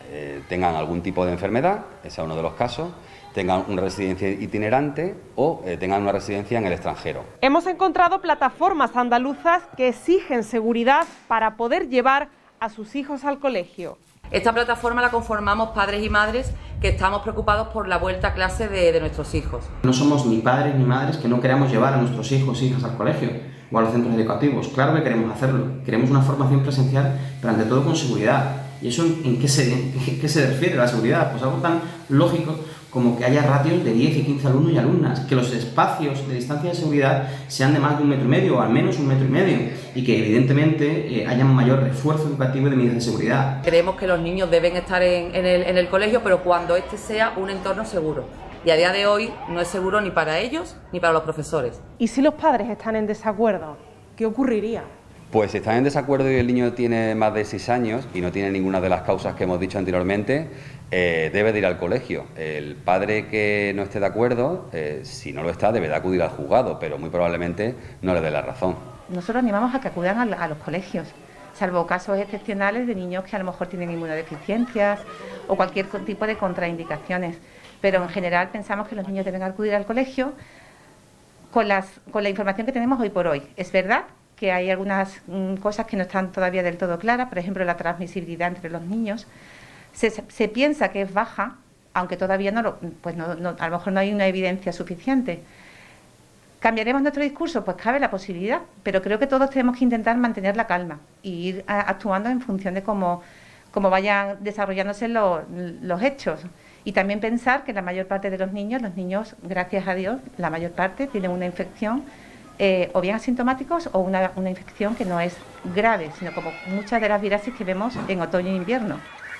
eh, tengan algún tipo de enfermedad, ese es uno de los casos, tengan una residencia itinerante o eh, tengan una residencia en el extranjero. Hemos encontrado plataformas andaluzas que exigen seguridad para poder llevar a sus hijos al colegio. Esta plataforma la conformamos padres y madres que estamos preocupados por la vuelta a clase de, de nuestros hijos. No somos ni padres ni madres que no queramos llevar a nuestros hijos e hijas al colegio o a los centros educativos. Claro que queremos hacerlo. Queremos una formación presencial, pero ante todo con seguridad. ¿Y eso en qué se, en qué se refiere la seguridad? Pues algo tan lógico como que haya ratios de diez y quince alumnos y alumnas, que los espacios de distancia de seguridad sean de más de un metro y medio o al menos un metro y medio y que evidentemente eh, haya un mayor refuerzo educativo de medidas de seguridad. Creemos que los niños deben estar en, en, el, en el colegio, pero cuando este sea un entorno seguro. Y a día de hoy no es seguro ni para ellos ni para los profesores. ¿Y si los padres están en desacuerdo? ¿Qué ocurriría? Pues si están en desacuerdo y el niño tiene más de seis años y no tiene ninguna de las causas que hemos dicho anteriormente, eh, debe de ir al colegio. El padre que no esté de acuerdo, eh, si no lo está, debe de acudir al juzgado, pero muy probablemente no le dé la razón. Nosotros animamos a que acudan a, a los colegios, salvo casos excepcionales de niños que a lo mejor tienen inmunodeficiencias o cualquier tipo de contraindicaciones. Pero en general pensamos que los niños deben acudir al colegio con, las, con la información que tenemos hoy por hoy. Es verdad que hay algunas mm, cosas que no están todavía del todo claras, por ejemplo, la transmisibilidad entre los niños. Se, se piensa que es baja, aunque todavía no, lo, pues no, no, a lo mejor no hay una evidencia suficiente. ¿Cambiaremos nuestro discurso? Pues cabe la posibilidad, pero creo que todos tenemos que intentar mantener la calma y ir a, actuando en función de cómo, cómo vayan desarrollándose lo, los hechos. Y también pensar que la mayor parte de los niños, los niños, gracias a Dios, la mayor parte tienen una infección Eh, o bien asintomáticos o una, una infección que no es grave, sino como muchas de las virasis que vemos en otoño e invierno.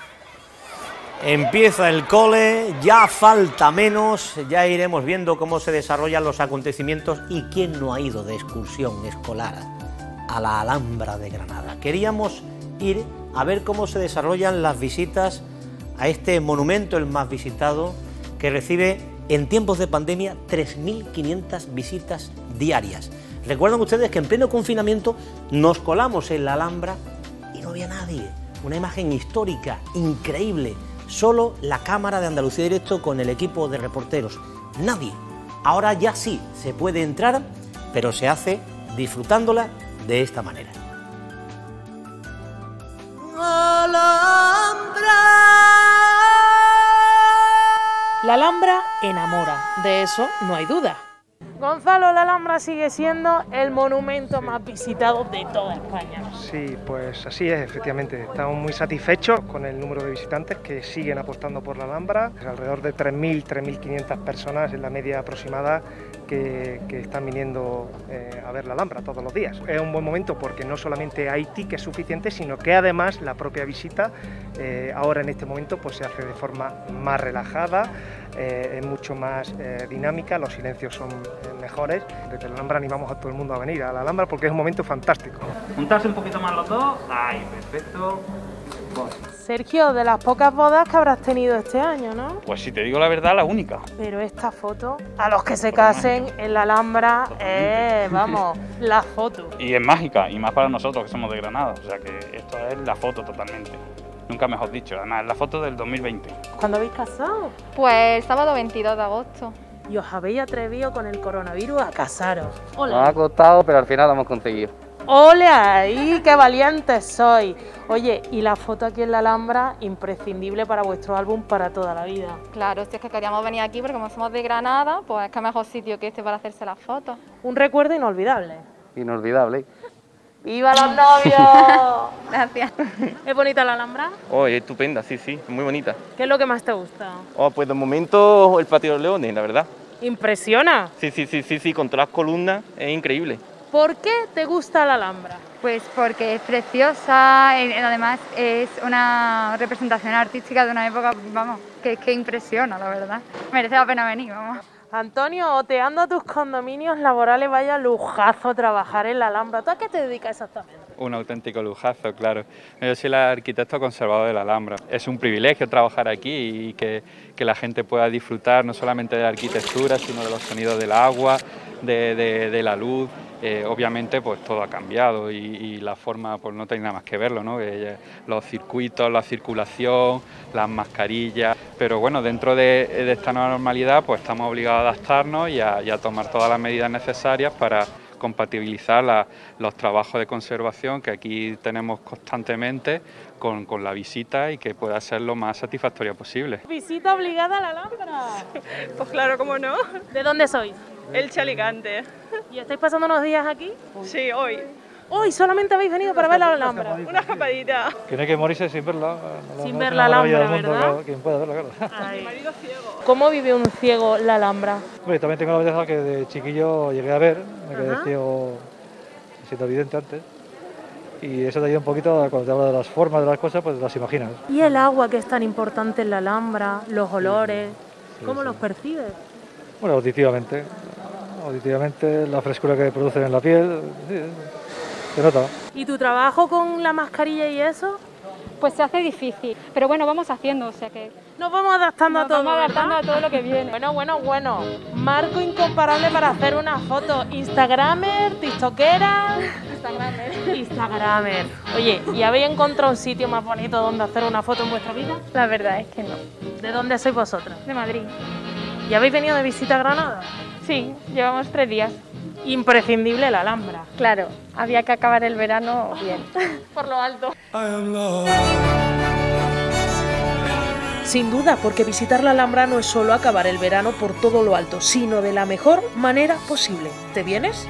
Empieza el cole, ya falta menos, ya iremos viendo cómo se desarrollan los acontecimientos y quién no ha ido de excursión escolar a la Alhambra de Granada. Queríamos ir a ver cómo se desarrollan las visitas a este monumento, el más visitado, que recibe en tiempos de pandemia tres mil quinientas visitas diarias. Recuerdan ustedes que en pleno confinamiento nos colamos en la Alhambra y no había nadie. Una imagen histórica, increíble. Solo la cámara de Andalucía Directo con el equipo de reporteros. Nadie. Ahora ya sí se puede entrar, pero se hace disfrutándola de esta manera. La Alhambra enamora, de eso no hay duda. Gonzalo, la Alhambra sigue siendo el monumento más visitado de toda España. Sí, pues así es, efectivamente. Estamos muy satisfechos con el número de visitantes que siguen apostando por la Alhambra. Es alrededor de tres mil, tres mil quinientas personas en la media aproximada que, que están viniendo eh, a ver la Alhambra todos los días. Es un buen momento porque no solamente hay tickets suficientes, sino que además la propia visita eh, ahora en este momento pues se hace de forma más relajada, eh, es mucho más eh, dinámica, los silencios son eh, mejores. Desde la Alhambra animamos a todo el mundo a venir a la Alhambra porque es un momento fantástico. Juntarse un poquito más los dos, ¡ay, perfecto! Bueno. Sergio, de las pocas bodas que habrás tenido este año, ¿no? Pues si te digo la verdad, la única. Pero esta foto, a los que se casen en la Alhambra, eh, vamos, la foto. Y es mágica, y más para nosotros que somos de Granada, o sea que esto es la foto totalmente. Nunca mejor dicho, además es la foto del dos mil veinte. ¿Cuándo habéis casado? Pues el sábado veintidós de agosto. Y os habéis atrevido con el coronavirus a casaros. Nos ha costado, pero al final lo hemos conseguido. ¡Ole ahí! ¡Qué valientes sois! Oye, y la foto aquí en la Alhambra, imprescindible para vuestro álbum para toda la vida. Claro, si es que queríamos venir aquí porque como somos de Granada, pues es que mejor sitio que este para hacerse las fotos. Un recuerdo inolvidable. Inolvidable. ¡Viva los novios! Gracias. ¿Es bonita la Alhambra? Oh, es estupenda, sí, sí, muy bonita. ¿Qué es lo que más te gusta? Oh, pues de momento el Patio de los Leones, la verdad. ¿Impresiona? Sí, sí, sí, sí, sí, con todas las columnas, es increíble. ¿Por qué te gusta la Alhambra? Pues porque es preciosa, además es una representación artística de una época, vamos, que, que impresiona, la verdad. Merece la pena venir, vamos. Antonio, oteando a tus condominios laborales, vaya lujazo trabajar en la Alhambra. ¿Tú a qué te dedicas exactamente? Un auténtico lujazo, claro. Yo soy el arquitecto conservador de la Alhambra. Es un privilegio trabajar aquí y que, que la gente pueda disfrutar no solamente de la arquitectura, sino de los sonidos del agua, de, de, de la luz. eh, obviamente pues todo ha cambiado y, y la forma pues no tiene nada más que verlo, ¿no? Eh, los circuitos, la circulación, las mascarillas, pero bueno, dentro de, de esta nueva normalidad pues estamos obligados a adaptarnos y a, y a tomar todas las medidas necesarias para compatibilizar la, los trabajos de conservación que aquí tenemos constantemente con, con la visita y que pueda ser lo más satisfactoria posible. ¿Visita obligada a la Alhambra? Pues claro, ¿cómo no? ¿De dónde sois? Elche, Alicante. ¿Y estáis pasando unos días aquí? Sí, hoy. ¿Hoy solamente habéis venido para ver la Alhambra? Una escapadita. Que no hay que morirse sin verla. No, sin no ver es la una maravilla Alhambra, del mundo, ¿verdad? claro, quien pueda verla, claro. Ay. ¿Cómo vive un ciego la Alhambra? Bueno, también tengo la ventaja que de chiquillo llegué a ver, me quedé Ajá. ciego siendo evidente antes. Y eso te ayuda un poquito, cuando te hablo de las formas de las cosas, pues las imaginas. ¿Y el agua, que es tan importante en la Alhambra, los olores, sí, cómo sí. los percibes? Bueno, auditivamente. Auditivamente, la frescura que producen en la piel, sí, se nota. ¿Y tu trabajo con la mascarilla y eso? Pues se hace difícil, pero bueno, vamos haciendo, o sea que... Nos vamos adaptando Nos a todo, vamos adaptando ¿verdad? a todo lo que viene. Bueno, bueno, bueno. Marco incomparable para hacer una foto. Instagramer, tiktokera... Instagramer. Instagramer. Oye, ¿y habéis encontrado un sitio más bonito donde hacer una foto en vuestra vida? La verdad es que no. ¿De dónde sois vosotras? De Madrid. ¿Y habéis venido de visita a Granada? Sí, llevamos tres días. Imprescindible la Alhambra. Claro, había que acabar el verano bien. Por lo alto. Sin duda, porque visitar la Alhambra no es solo acabar el verano por todo lo alto, sino de la mejor manera posible. ¿Te vienes?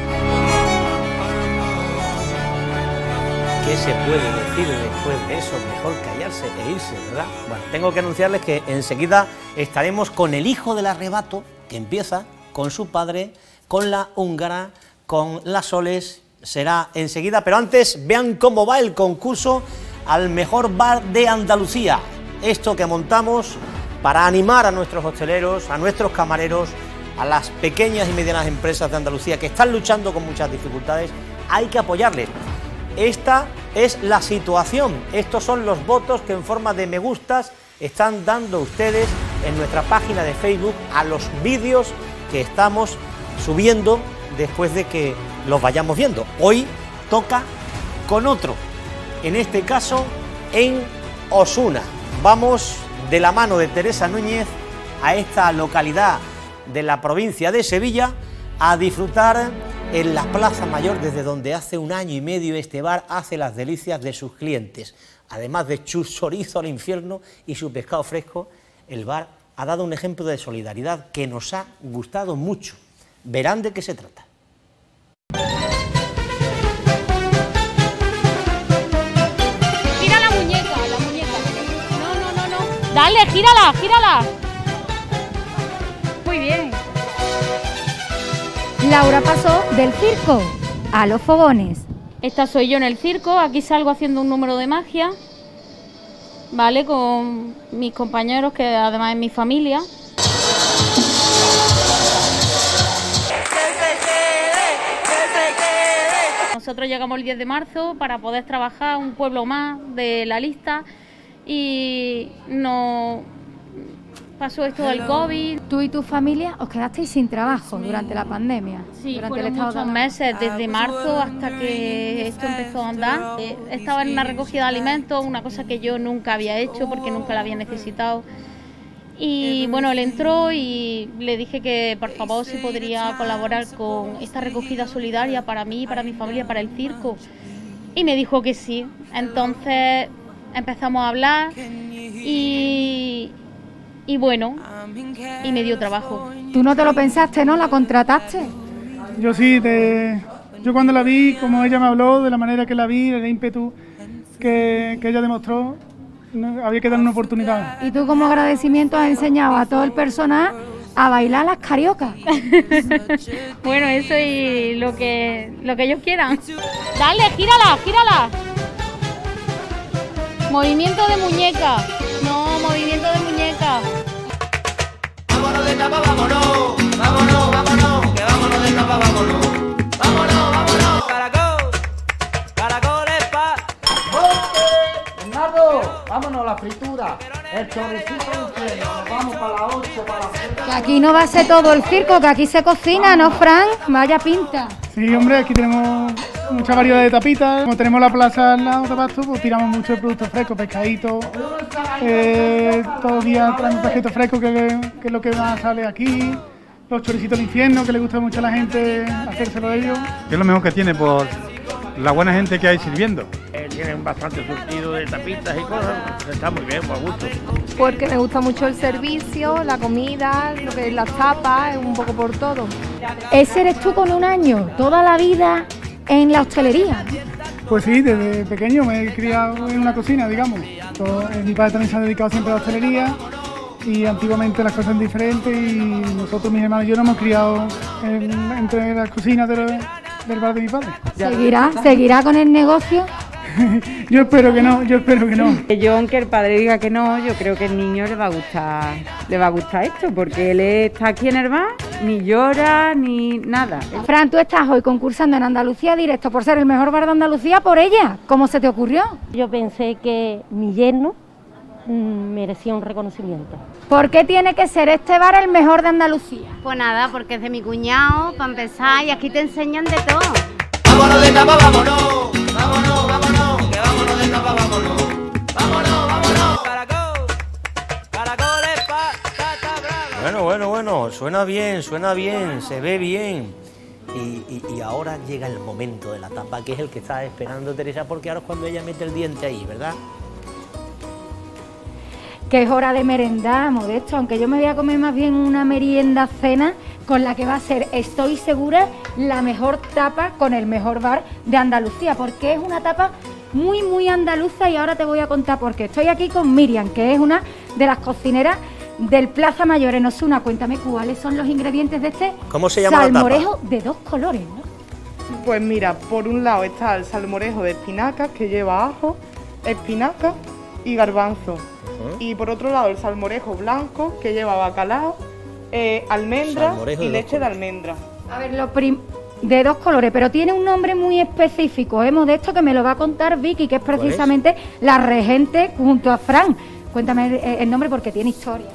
¿Qué se puede decir después de eso? Mejor callarse e irse, ¿verdad? Bueno, tengo que anunciarles que enseguida estaremos con el hijo del arrebato, que empieza con su padre, con la húngara, con las Soles, será enseguida, pero antes vean cómo va el concurso al mejor bar de Andalucía. Esto que montamos para animar a nuestros hosteleros, a nuestros camareros, a las pequeñas y medianas empresas de Andalucía que están luchando con muchas dificultades, hay que apoyarles. Esta es la situación, estos son los votos que en forma de me gustas están dando ustedes en nuestra página de Facebook a los vídeos que estamos subiendo después de que los vayamos viendo. Hoy toca con otro, en este caso en Osuna. Vamos de la mano de Teresa Núñez a esta localidad de la provincia de Sevilla a disfrutar en la Plaza Mayor, desde donde hace un año y medio este bar hace las delicias de sus clientes. Además de su chorizo al infierno y su pescado fresco, el bar ha dado un ejemplo de solidaridad que nos ha gustado mucho. Verán de qué se trata. Gira la muñeca, la muñeca. No, no, no, no. Dale, gírala, gírala. Muy bien. Laura pasó del circo a los fogones. Esta soy yo en el circo, aquí salgo haciendo un número de magia, ¿vale? Con mis compañeros, que además es mi familia. Nosotros llegamos el diez de marzo para poder trabajar un pueblo más de la lista y no pasó esto del COVID. Tú y tu familia os quedasteis sin trabajo durante la pandemia. Sí, durante fueron el estado muchos de... meses, desde marzo hasta que esto empezó a andar. Eh, Estaba en una recogida de alimentos, una cosa que yo nunca había hecho porque nunca la había necesitado. Y bueno, él entró y le dije que por favor si podría colaborar con esta recogida solidaria para mí, para mi familia, para el circo. Y me dijo que sí. Entonces empezamos a hablar y... Y bueno, y me dio trabajo. Tú no te lo pensaste, ¿no? ¿La contrataste? Yo sí, de... yo cuando la vi, como ella me habló, de la manera que la vi, el ímpetu que, que ella demostró, no, había que darle una oportunidad. Y tú como agradecimiento has enseñado a todo el personal a bailar las cariocas. Bueno, eso y lo que, lo que ellos quieran. Dale, gírala, gírala. Movimiento de muñeca. No, movimiento de muñeca. Vámonos de tapa, vámonos, vámonos, vámonos, que vámonos de tapa, vámonos, vámonos, vámonos. Caracol, caracoles pa. Bernardo, vámonos a la fritura, el choricito del infierno, nos vamos para la ocho, para la... Que aquí no va a ser todo el circo, que aquí se cocina, ¿no, Fran? Vaya pinta. Sí, hombre, aquí tenemos mucha variedad de tapitas. Como tenemos la plaza al lado de Pasto, pues tiramos mucho de productos frescos, pescaditos. Eh, todos los días traemos pescado fresco, que, que es lo que más sale aquí. Los choricitos del infierno, que le gusta mucho a la gente hacérselo de ellos. ¿Qué es lo mejor que tiene? Pues la buena gente que hay sirviendo. Eh, tienen bastante surtido de tapitas y cosas, está muy bien, por gusto. Porque me gusta mucho el servicio, la comida, lo que es las tapas, un poco por todo. Ese eres tú con un año, toda la vida en la hostelería. Pues sí, desde pequeño me he criado en una cocina, digamos. Todo, eh, mi padre también se ha dedicado siempre a la hostelería y antiguamente las cosas eran diferentes y nosotros, mis hermanos y yo, nos hemos criado en, entre las cocinas del, del bar de mi padre. ¿Seguirá, ¿Seguirá con el negocio? Yo espero que no, yo espero que no. Yo, aunque el padre diga que no, yo creo que el niño le va a gustar, le va a gustar esto, porque él está aquí en el bar, ni llora, ni nada. Fran, tú estás hoy concursando en Andalucía Directo por ser el mejor bar de Andalucía por ella. ¿Cómo se te ocurrió? Yo pensé que mi yerno mmm, merecía un reconocimiento. ¿Por qué tiene que ser este bar el mejor de Andalucía? Pues nada, porque es de mi cuñado, para empezar, y aquí te enseñan de todo. Vámonos de tapa, vámonos, vámonos, vámonos, que vámonos de tapa, vámonos, vámonos, vámonos. Caracol, caracoles, patata brava. Bueno, bueno, bueno, suena bien, suena bien, se ve bien. Y, y, y ahora llega el momento de la tapa, que es el que está esperando Teresa, porque ahora es cuando ella mete el diente ahí, ¿verdad? Que es hora de merendar, Modesto, aunque yo me voy a comer más bien una merienda cena con la que va a ser, estoy segura, la mejor tapa con el mejor bar de Andalucía, porque es una tapa muy, muy andaluza y ahora te voy a contar por qué. Estoy aquí con Miriam, que es una de las cocineras del Plaza Mayor en Osuna. Cuéntame cuáles son los ingredientes de este ¿Cómo se llama salmorejo la tapa? De dos colores, ¿no? Pues mira, por un lado está el salmorejo de espinacas, que lleva ajo, espinaca y garbanzo. Uh-huh. Y por otro lado el salmorejo blanco, que lleva bacalao, eh, almendra salmorejo y leche de almendra. A ver, lo prim de dos colores, pero tiene un nombre muy específico, ¿eh, Modesto? Que me lo va a contar Vicky, que es precisamente es? la regente junto a Fran. Cuéntame el, el nombre porque tiene historia.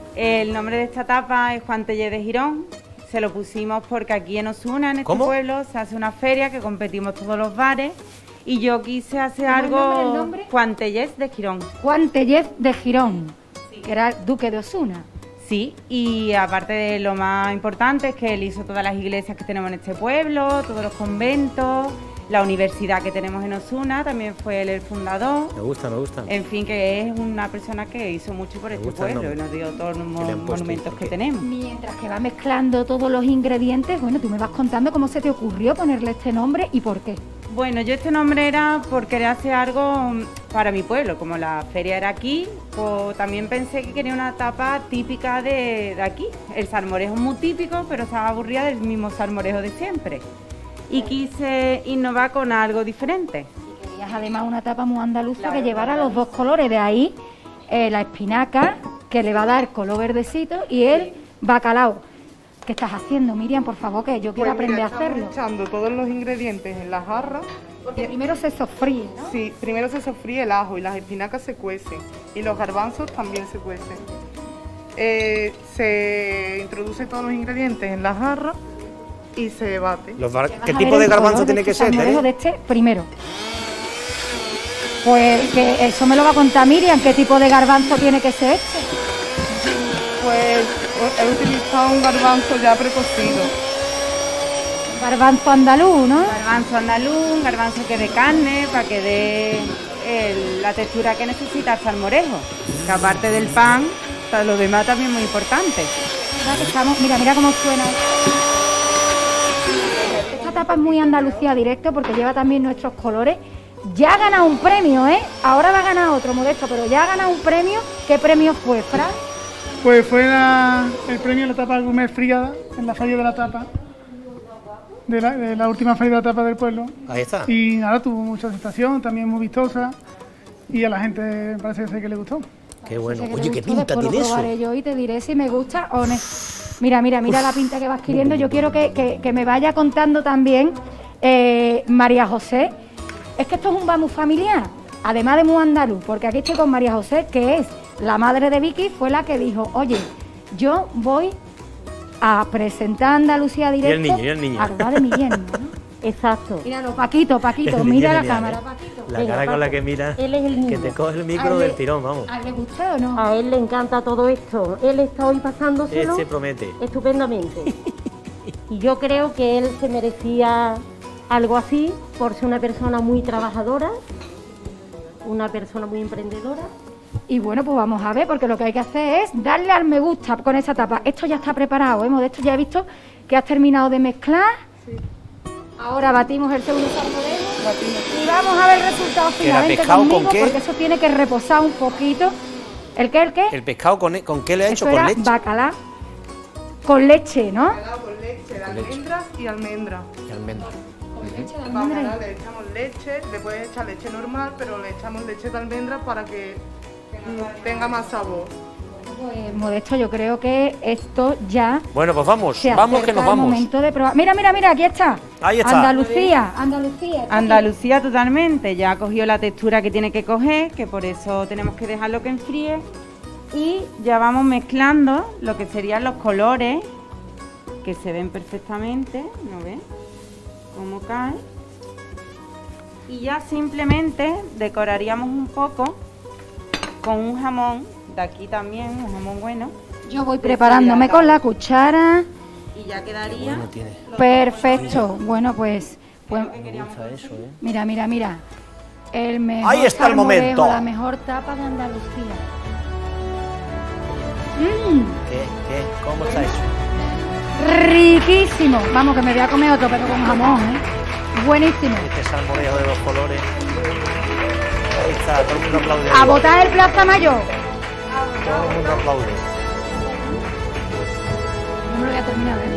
El nombre de esta tapa es Juan Tellez de Girón. Se lo pusimos porque aquí en Osuna, en este ¿Cómo? pueblo, se hace una feria que competimos todos los bares. Y yo quise hacer ¿Cómo algo... el nombre, el nombre? Juan Tellez de Girón. Juan Tellez de Girón, sí. Que era duque de Osuna. Sí, y aparte de lo más importante es que él hizo todas las iglesias que tenemos en este pueblo, todos los conventos, la universidad que tenemos en Osuna, también fue él el fundador. Me gusta, me gusta. En fin, que es una persona que hizo mucho por este pueblo y nos dio todos los monumentos que tenemos. Mientras que va mezclando todos los ingredientes, bueno, tú me vas contando cómo se te ocurrió ponerle este nombre y por qué. Bueno, yo este nombre era por querer hacer algo para mi pueblo, como la feria era aquí, pues también pensé que quería una tapa típica de, de aquí. El salmorejo es muy típico, pero estaba aburrida del mismo salmorejo de siempre. Y quise innovar con algo diferente. Y querías además una tapa muy andaluza que llevara los dos colores, de ahí eh, la espinaca, que le va a dar color verdecito, y el bacalao. ¿Qué estás haciendo, Miriam? Por favor, que yo quiero pues aprender mira, a hacerlo. Estamos echando todos los ingredientes en la jarra. Porque primero se sofríe, ¿no? Sí, primero se sofríe el ajo y las espinacas se cuecen. Y los garbanzos también se cuecen. Eh, se introduce todos los ingredientes en la jarra y se bate. Los ¿Qué tipo de garbanzo tiene que ser? ¿Eh? De este primero. Pues que eso me lo va a contar Miriam, ¿qué tipo de garbanzo tiene que ser este? Pues he utilizado un garbanzo ya precocido. Garbanzo andaluz, ¿no? Garbanzo andaluz, un garbanzo que dé carne, para que dé el, la textura que necesita el salmorejo. Que aparte del pan, lo demás también es muy importante. Estamos, mira, mira cómo suena. Esta tapa es muy Andalucía Directo porque lleva también nuestros colores. Ya ha ganado un premio, ¿eh? Ahora va a ganar otro, Modesto, pero ya ha ganado un premio. ¿Qué premio fue, Fran? Pues fue la, el premio de la tapa gourmet fría en la feria de la tapa, de la, de la última feria de la tapa del pueblo. Ahí está. Y nada, tuvo mucha aceptación, también muy vistosa, y a la gente parece ser que le gustó. Qué bueno. Que Oye, qué gustó, pinta tiene lo eso. probaré yo y te diré si me gusta o no. Mira, mira, mira Uf. la pinta que va adquiriendo. Yo quiero que, que, que me vaya contando también eh, María José. Es que esto es un vamos familiar, además de muy andaluz, porque aquí estoy con María José, que es la madre de Vicky, fue la que dijo, oye, yo voy a presentar Andalucía Directo. Y el niño, y el niño. A rodar de mi yerno, ¿no? Exacto. Míralo, Paquito, Paquito, El mira niño la genial, cámara, ¿eh? Paquito. La cara con la que mira, Él es el niño. que te coge el A micro él del le- tirón, vamos. ¿A él le gusta o no? A él le encanta todo esto. Él está hoy pasándoselo Él se promete. estupendamente. Y yo creo que él se merecía algo así por ser una persona muy trabajadora, una persona muy emprendedora. Y bueno, pues vamos a ver, porque lo que hay que hacer es darle al me gusta con esa tapa. Esto ya está preparado, ¿eh? Modesto, ya he visto que has terminado de mezclar. Sí. Ahora batimos el segundo salmorejo y vamos a ver el resultado ¿Que era final. Vente pescado con conmigo, qué? porque eso tiene que reposar un poquito. ¿El qué, el qué? ¿El pescado con, con qué le ha hecho? Eso ¿Con era leche? bacalá con leche, ¿no? Bacalao con leche de almendras y almendra. Y almendra. Leche de Bacalao almendra. le echamos leche, le puedes echar leche normal, pero le echamos leche de almendra para que tenga más sabor. Pues Modesto, yo creo que esto ya Bueno, pues vamos, se vamos acerca que nos el vamos. momento de probar. Mira, mira, mira, aquí está. Ahí está. Andalucía, Andalucía. está aquí. Andalucía totalmente, ya ha cogido la textura que tiene que coger, que por eso tenemos que dejarlo que enfríe. Y ya vamos mezclando lo que serían los colores, que se ven perfectamente, ¿no ves? Cómo cae. Y ya simplemente decoraríamos un poco con un jamón, de aquí también, un jamón bueno. Yo voy preparándome con la cuchara. Y ya quedaría. Bueno, tiene. Perfecto. Bueno, pues, pues Me gusta eso, ¿eh? mira, mira, mira. El mejor Ahí está el salmorejo, momento. la mejor tapa de Andalucía. Mm, ¿Qué? ¿Qué? ¿Cómo está eso? riquísimo. Vamos, que me voy a comer otro, pero con jamón, ¿eh? Buenísimo. Este salmorejo de los colores. Ahí está, todo el mundo aplaude. A botar el Plaza Mayor. Todo el mundo aplaude. No me lo voy a terminar, ¿eh?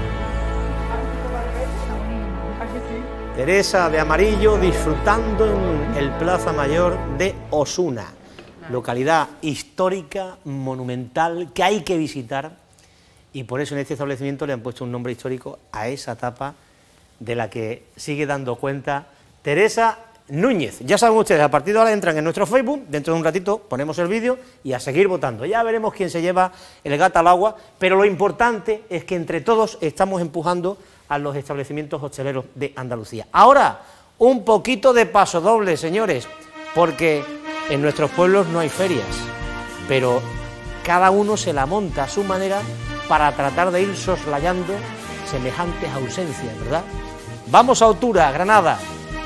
Teresa de Amarillo disfrutando en el Plaza Mayor de Osuna, localidad histórica, monumental, que hay que visitar, y por eso en este establecimiento le han puesto un nombre histórico a esa tapa de la que sigue dando cuenta Teresa Núñez. Ya saben ustedes, a partir de ahora entran en nuestro Facebook, dentro de un ratito ponemos el vídeo y a seguir votando. Ya veremos quién se lleva el gato al agua, pero lo importante es que entre todos estamos empujando a los establecimientos hosteleros de Andalucía. Ahora, un poquito de paso doble, señores, porque en nuestros pueblos no hay ferias, pero cada uno se la monta a su manera para tratar de ir soslayando semejantes ausencias, ¿verdad? Vamos a Otura, Granada.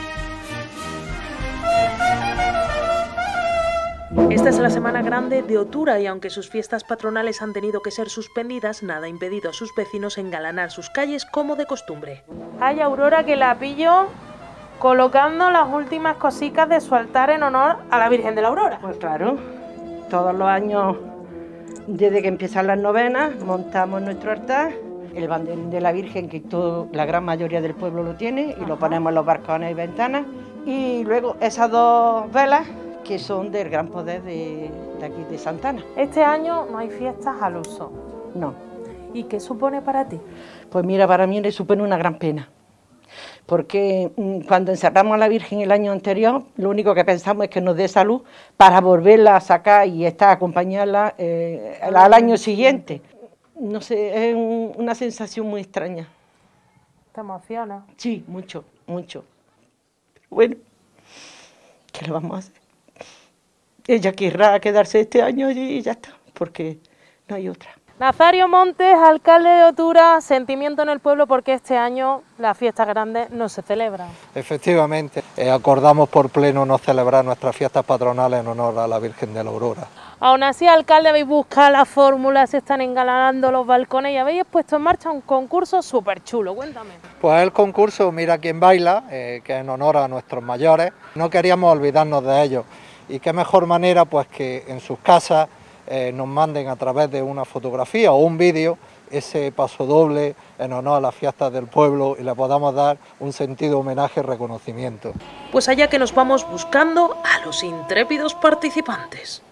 Esta es la semana grande de Otura y aunque sus fiestas patronales han tenido que ser suspendidas, nada ha impedido a sus vecinos engalanar sus calles como de costumbre. Hay Aurora que la pillo colocando las últimas cositas de su altar en honor a la Virgen de la Aurora. Pues claro, todos los años, desde que empiezan las novenas, montamos nuestro altar, el banderín de la Virgen, que todo, la gran mayoría del pueblo lo tiene, y lo ponemos en los balcones y ventanas, y luego esas dos velas, que son del gran poder de, de aquí de Santana. Este año no hay fiestas al uso. No. ¿Y qué supone para ti? Pues mira, para mí le supone una gran pena, porque mmm, cuando encerramos a la Virgen el año anterior, lo único que pensamos es que nos dé salud para volverla a sacar y estar acompañarla eh, al, al año siguiente. No sé, es un, una sensación muy extraña. ¿Te emociona? Sí, mucho, mucho. Bueno, ¿qué le vamos a hacer? Ella querrá quedarse este año allí y ya está, porque no hay otra. Nazario Montes, alcalde de Otura, sentimiento en el pueblo porque este año las fiestas grandes no se celebran. Efectivamente, eh, acordamos por pleno no celebrar nuestras fiestas patronales en honor a la Virgen de la Aurora. Aún así, alcalde, habéis buscado la fórmula, se están engalanando los balcones y habéis puesto en marcha un concurso súper chulo. Cuéntame. Pues el concurso Mira quién baila, eh, que en honor a nuestros mayores, no queríamos olvidarnos de ellos. Y qué mejor manera pues que en sus casas eh, nos manden a través de una fotografía o un vídeo ese paso doble en honor a las fiestas del pueblo y le podamos dar un sentido homenaje y reconocimiento. Pues allá que nos vamos buscando a los intrépidos participantes.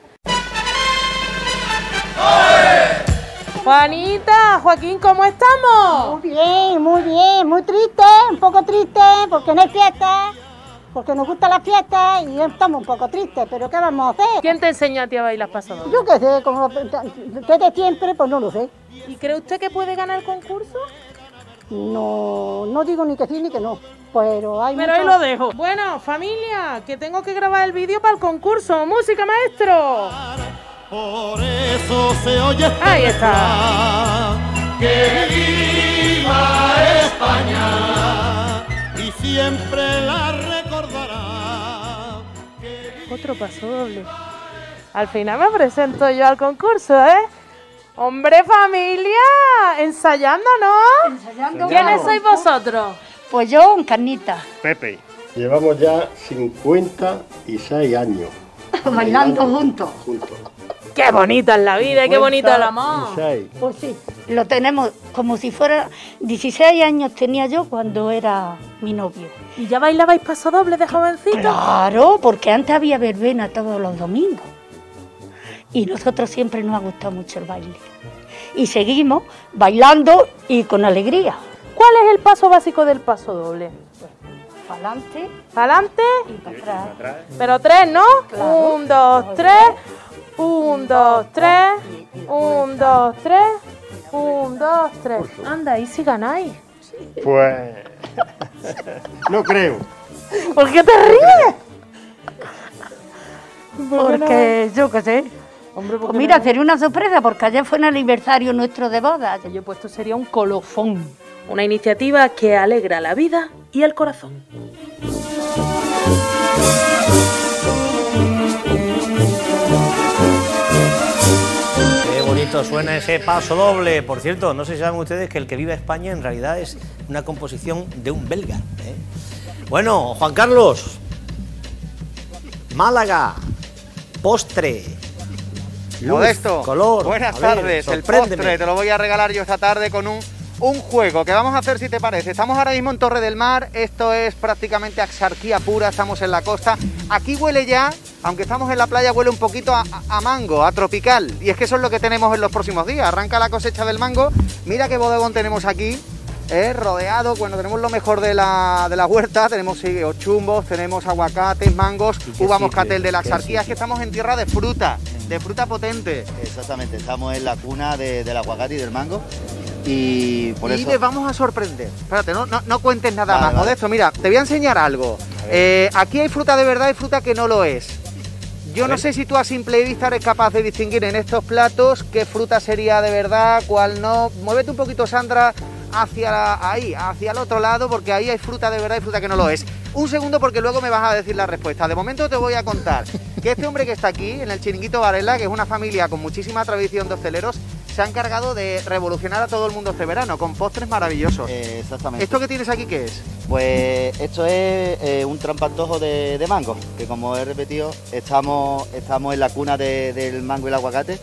Juanita, Joaquín, ¿cómo estamos? Muy bien, muy bien, muy triste, un poco triste, porque no hay fiesta, porque nos gusta la fiesta y estamos un poco tristes, pero ¿qué vamos a hacer? ¿Quién te enseñó a ti a bailar paso doble? Yo qué sé, como desde siempre, pues no lo sé. ¿Y cree usted que puede ganar el concurso? No, no digo ni que sí ni que no, pero hay Pero mucho... ahí lo dejo. Bueno, familia, que tengo que grabar el vídeo para el concurso. ¡Música, maestro! Por eso se oye esta Ahí está. Que viva España y siempre la recordará. Otro paso doble. Al final me presento yo al concurso, ¿eh? ¡Hombre, familia! ¡Ensayando, no! Ensayando. ¿Quiénes sois vosotros? Pues yo, Encarnita, Pepe. Llevamos ya cincuenta y seis años. bailando juntos. Juntos. ¡Qué bonita es la vida y qué bonito el amor! Pues sí, lo tenemos como si fuera... dieciséis años tenía yo cuando era mi novio. ¿Y ya bailabais paso doble de jovencito? Claro, porque antes había verbena todos los domingos. Y nosotros siempre nos ha gustado mucho el baile. Y seguimos bailando y con alegría. ¿Cuál es el paso básico del paso doble? Para adelante. ¿Para adelante? Y para atrás. Pero tres, ¿no? Claro. Un, dos, tres. Un, dos, tres. Un, dos, tres. Un, dos, tres. Anda, ¿y si ganáis? Pues... no creo. ¿Por qué te ríes? Porque yo qué sé. Hombre, pues mira, sería una sorpresa porque ayer fue el aniversario nuestro de boda. Yo he puesto sería un colofón. Una iniciativa que alegra la vida y el corazón. Qué bonito suena ese paso doble. Por cierto, no sé si saben ustedes que el que vive España en realidad es una composición de un belga, ¿eh? Bueno, Juan Carlos, Málaga, postre, luz, Modesto, color. buenas A ver, tardes. El sorpréndeme. postre te lo voy a regalar yo esta tarde con un, un juego que vamos a hacer, si te parece. Estamos ahora mismo en Torre del Mar, esto es prácticamente axarquía pura, estamos en la costa. Aquí huele ya, aunque estamos en la playa, huele un poquito a, a, a mango, a tropical. Y es que eso es lo que tenemos en los próximos días. Arranca la cosecha del mango. Mira qué bodegón tenemos aquí. Eh, rodeado, bueno, tenemos lo mejor de la, de la huerta, tenemos sí, chumbos, tenemos aguacates, mangos, uva moscatel de la axarquía, es que estamos en tierra de fruta, de fruta potente. Exactamente, estamos en la cuna de, del aguacate y del mango y por y eso... les vamos a sorprender. Espérate, no, no, no cuentes nada Vale, más, vale. Modesto, mira, te voy a enseñar algo. Eh, aquí hay fruta de verdad y fruta que no lo es. Yo no sé si tú a simple vista eres capaz de distinguir en estos platos qué fruta sería de verdad, cuál no. Muévete un poquito, Sandra, hacia la- ahí, hacia el otro lado, porque ahí hay fruta de verdad y fruta que no lo es. Un segundo, porque luego me vas a decir la respuesta. De momento te voy a contar que este hombre que está aquí, en el Chiringuito Varela, que es una familia con muchísima tradición de hosteleros, se ha encargado de revolucionar a todo el mundo este verano, con postres maravillosos. Eh, exactamente. ¿Esto que tienes aquí qué es? Pues esto es eh, un trampantojo de, de mango, que como he repetido, estamos, estamos en la cuna de- del mango y el aguacate.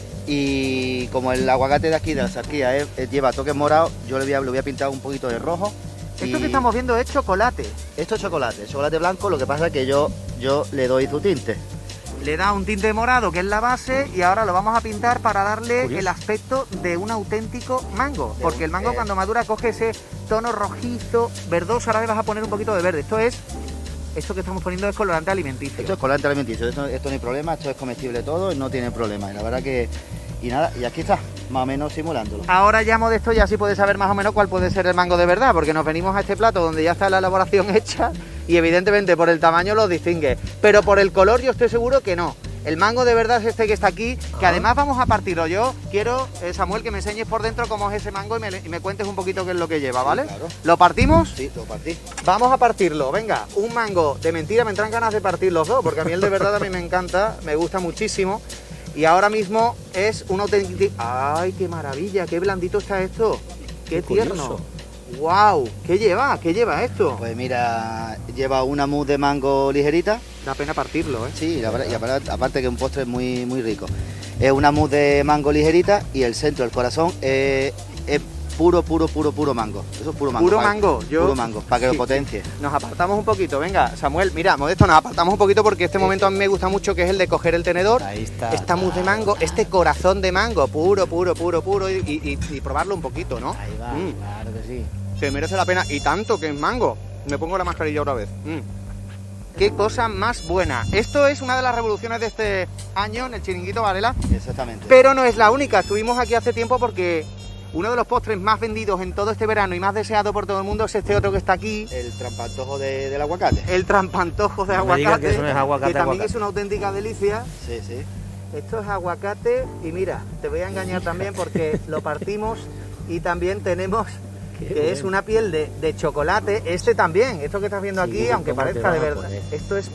Y como el aguacate de aquí, de la axarquía, eh, eh, lleva toques morados, yo le voy, a, le voy a pintar un poquito de rojo. Esto y- que estamos viendo es chocolate. Esto es chocolate, chocolate blanco, lo que pasa es que yo, yo le doy su tinte. Le da un tinte morado, que es la base, y ahora lo vamos a pintar para darle Curioso. el aspecto de un auténtico mango. Porque el mango eh. cuando madura coge ese tono rojizo, verdoso, ahora le vas a poner un poquito de verde. Esto es, esto que estamos poniendo es colorante alimenticio. Esto es colorante alimenticio, esto, esto no hay problema, esto es comestible todo, no tiene problema. Y la verdad que... Y nada, y aquí está, más o menos simulándolo. Ahora ya Modesto ya sí puede saber más o menos cuál puede ser el mango de verdad, porque nos venimos a este plato donde ya está la elaboración hecha y evidentemente por el tamaño lo distingue, pero por el color yo estoy seguro que no. El mango de verdad es este que está aquí, que además vamos a partirlo. Yo quiero, eh, Samuel, que me enseñes por dentro cómo es ese mango y me, y me cuentes un poquito qué es lo que lleva, ¿vale? Sí, claro. ¿Lo partimos? Sí, lo partí. Vamos a partirlo, venga, un mango de mentira, me entran ganas de partir los dos, porque a mí el de verdad a mí me encanta, me gusta muchísimo. Y ahora mismo es un auténtico... ¡Ay, qué maravilla! ¡Qué blandito está esto! ¡Qué, Qué tierno! curioso. ¡Wow! ¿Qué lleva? ¿Qué lleva esto? Pues mira, lleva una mousse de mango ligerita. Da pena partirlo, ¿eh? Sí, la verdad, y aparte, aparte que es un postre muy, muy rico. Es una mousse de mango ligerita y el centro, el corazón, eh, es puro, puro, puro, puro mango. Eso es puro mango. Puro para- mango, yo... Puro mango, para que Sí, lo potencie. sí. Nos apartamos un poquito, venga, Samuel, mira, Modesto, nos apartamos un poquito porque este momento a mí me gusta mucho, que es el de coger el tenedor, Ahí está. esta mousse de mango, este corazón de mango, puro, puro, puro, puro, y, y- y probarlo un poquito, ¿no? Ahí va, Mm. claro que sí. Se merece la pena, y tanto que es mango. Me pongo la mascarilla otra vez. Mm. qué cosa más buena. Esto es una de las revoluciones de este año en el Chiringuito Varela. Exactamente. Pero no es la única. Estuvimos aquí hace tiempo porque uno de los postres más vendidos en todo este verano y más deseado por todo el mundo es este otro que está aquí. El trampantojo de, del aguacate. El trampantojo de No me aguacate, digas que eso no es aguacate, que también aguacate. es una auténtica delicia. Sí, sí. Esto es aguacate y mira, te voy a engañar también porque lo partimos y también tenemos Qué que bueno. es una piel de, de chocolate. Este también, esto que estás viendo Sí, aquí, aunque ¿cómo te parezca de vas a verdad. poner? Esto es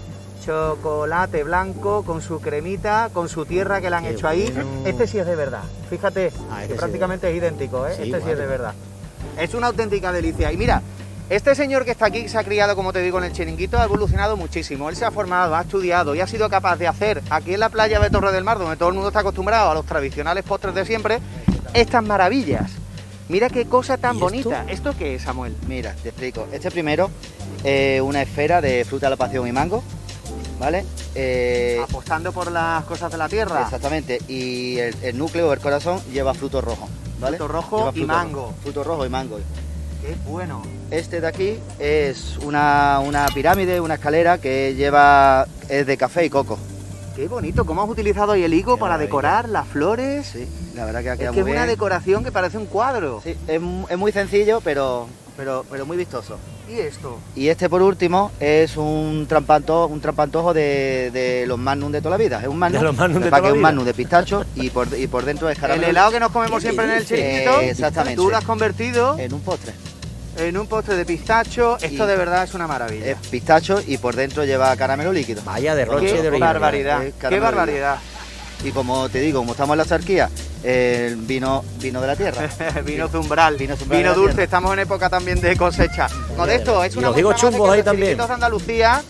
chocolate blanco con su cremita, con su tierra que le han Qué hecho ahí. bueno. Este sí es de verdad. Fíjate, Ah, este que sí prácticamente es idéntico, ¿eh? Sí, este sí vale. es de verdad. Es una auténtica delicia. Y mira, este señor que está aquí, que se ha criado, como te digo, en el Chiringuito, ha evolucionado muchísimo. Él se ha formado, ha estudiado y ha sido capaz de hacer aquí en la playa de Torre del Mar, donde todo el mundo está acostumbrado a los tradicionales postres de siempre, estas maravillas. Mira qué cosa tan ¿Y bonita. ¿Esto qué es, Samuel? Mira, te explico. Este primero, eh, una esfera de fruta de la pasión y mango, ¿vale? Eh, Apostando por las cosas de la tierra. Exactamente. Y el, el núcleo, el corazón, lleva fruto rojo, ¿vale? Fruto rojo Lleva y fruto mango. rojo, fruto rojo y mango. Qué bueno. Este de aquí es una, una pirámide, una escalera que lleva, es de café y coco. Qué bonito, cómo has utilizado ahí el higo para decorar las flores. Sí, la verdad que ha Es quedado que es muy una bien. decoración que parece un cuadro. Sí, es, mu- es muy sencillo, pero, pero, pero muy vistoso. ¿Y esto? Y este por último es un trampantojo, un trampantojo de, de los magnum de toda la vida. Es un magnum, De los Magnum de lo que pasa toda que es un la vida. magnum de pistacho y por, y por dentro es El caramelo. helado que nos comemos siempre en el Chiringuito, Eh, exactamente. tú lo has convertido En un postre. en un postre de pistacho. Esto Y- de verdad es una maravilla. Es pistacho y por dentro lleva caramelo líquido. Vaya derroche Qué de originalidad. barbaridad, Es qué caramelo barbaridad. Y como te digo, como estamos en la Sarquía, el vino, vino de la tierra. Vino zumbral, Vino vino, zumbral de la dulce, tierra. estamos en época también de cosecha. Modesto, es Y una los higos muestra más de chumbos que ahí los también. chiringuitos de Andalucía.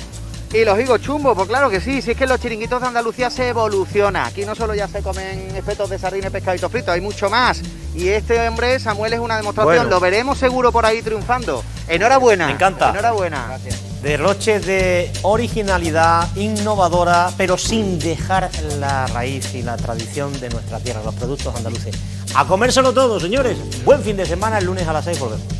Y los higos chumbos, pues claro que sí, si es que los chiringuitos de Andalucía se evoluciona. Aquí no solo ya se comen espetos de sardina y pescadito frito, hay mucho más. Y este hombre, Samuel, es una demostración, Bueno. lo veremos seguro por ahí triunfando. Enhorabuena. Me encanta. Enhorabuena. Gracias. Derroche de originalidad, innovadora, pero sin dejar la raíz y la tradición de nuestra tierra, los productos andaluces. A comérselo todo, señores. Buen fin de semana, el lunes a las seis volvemos.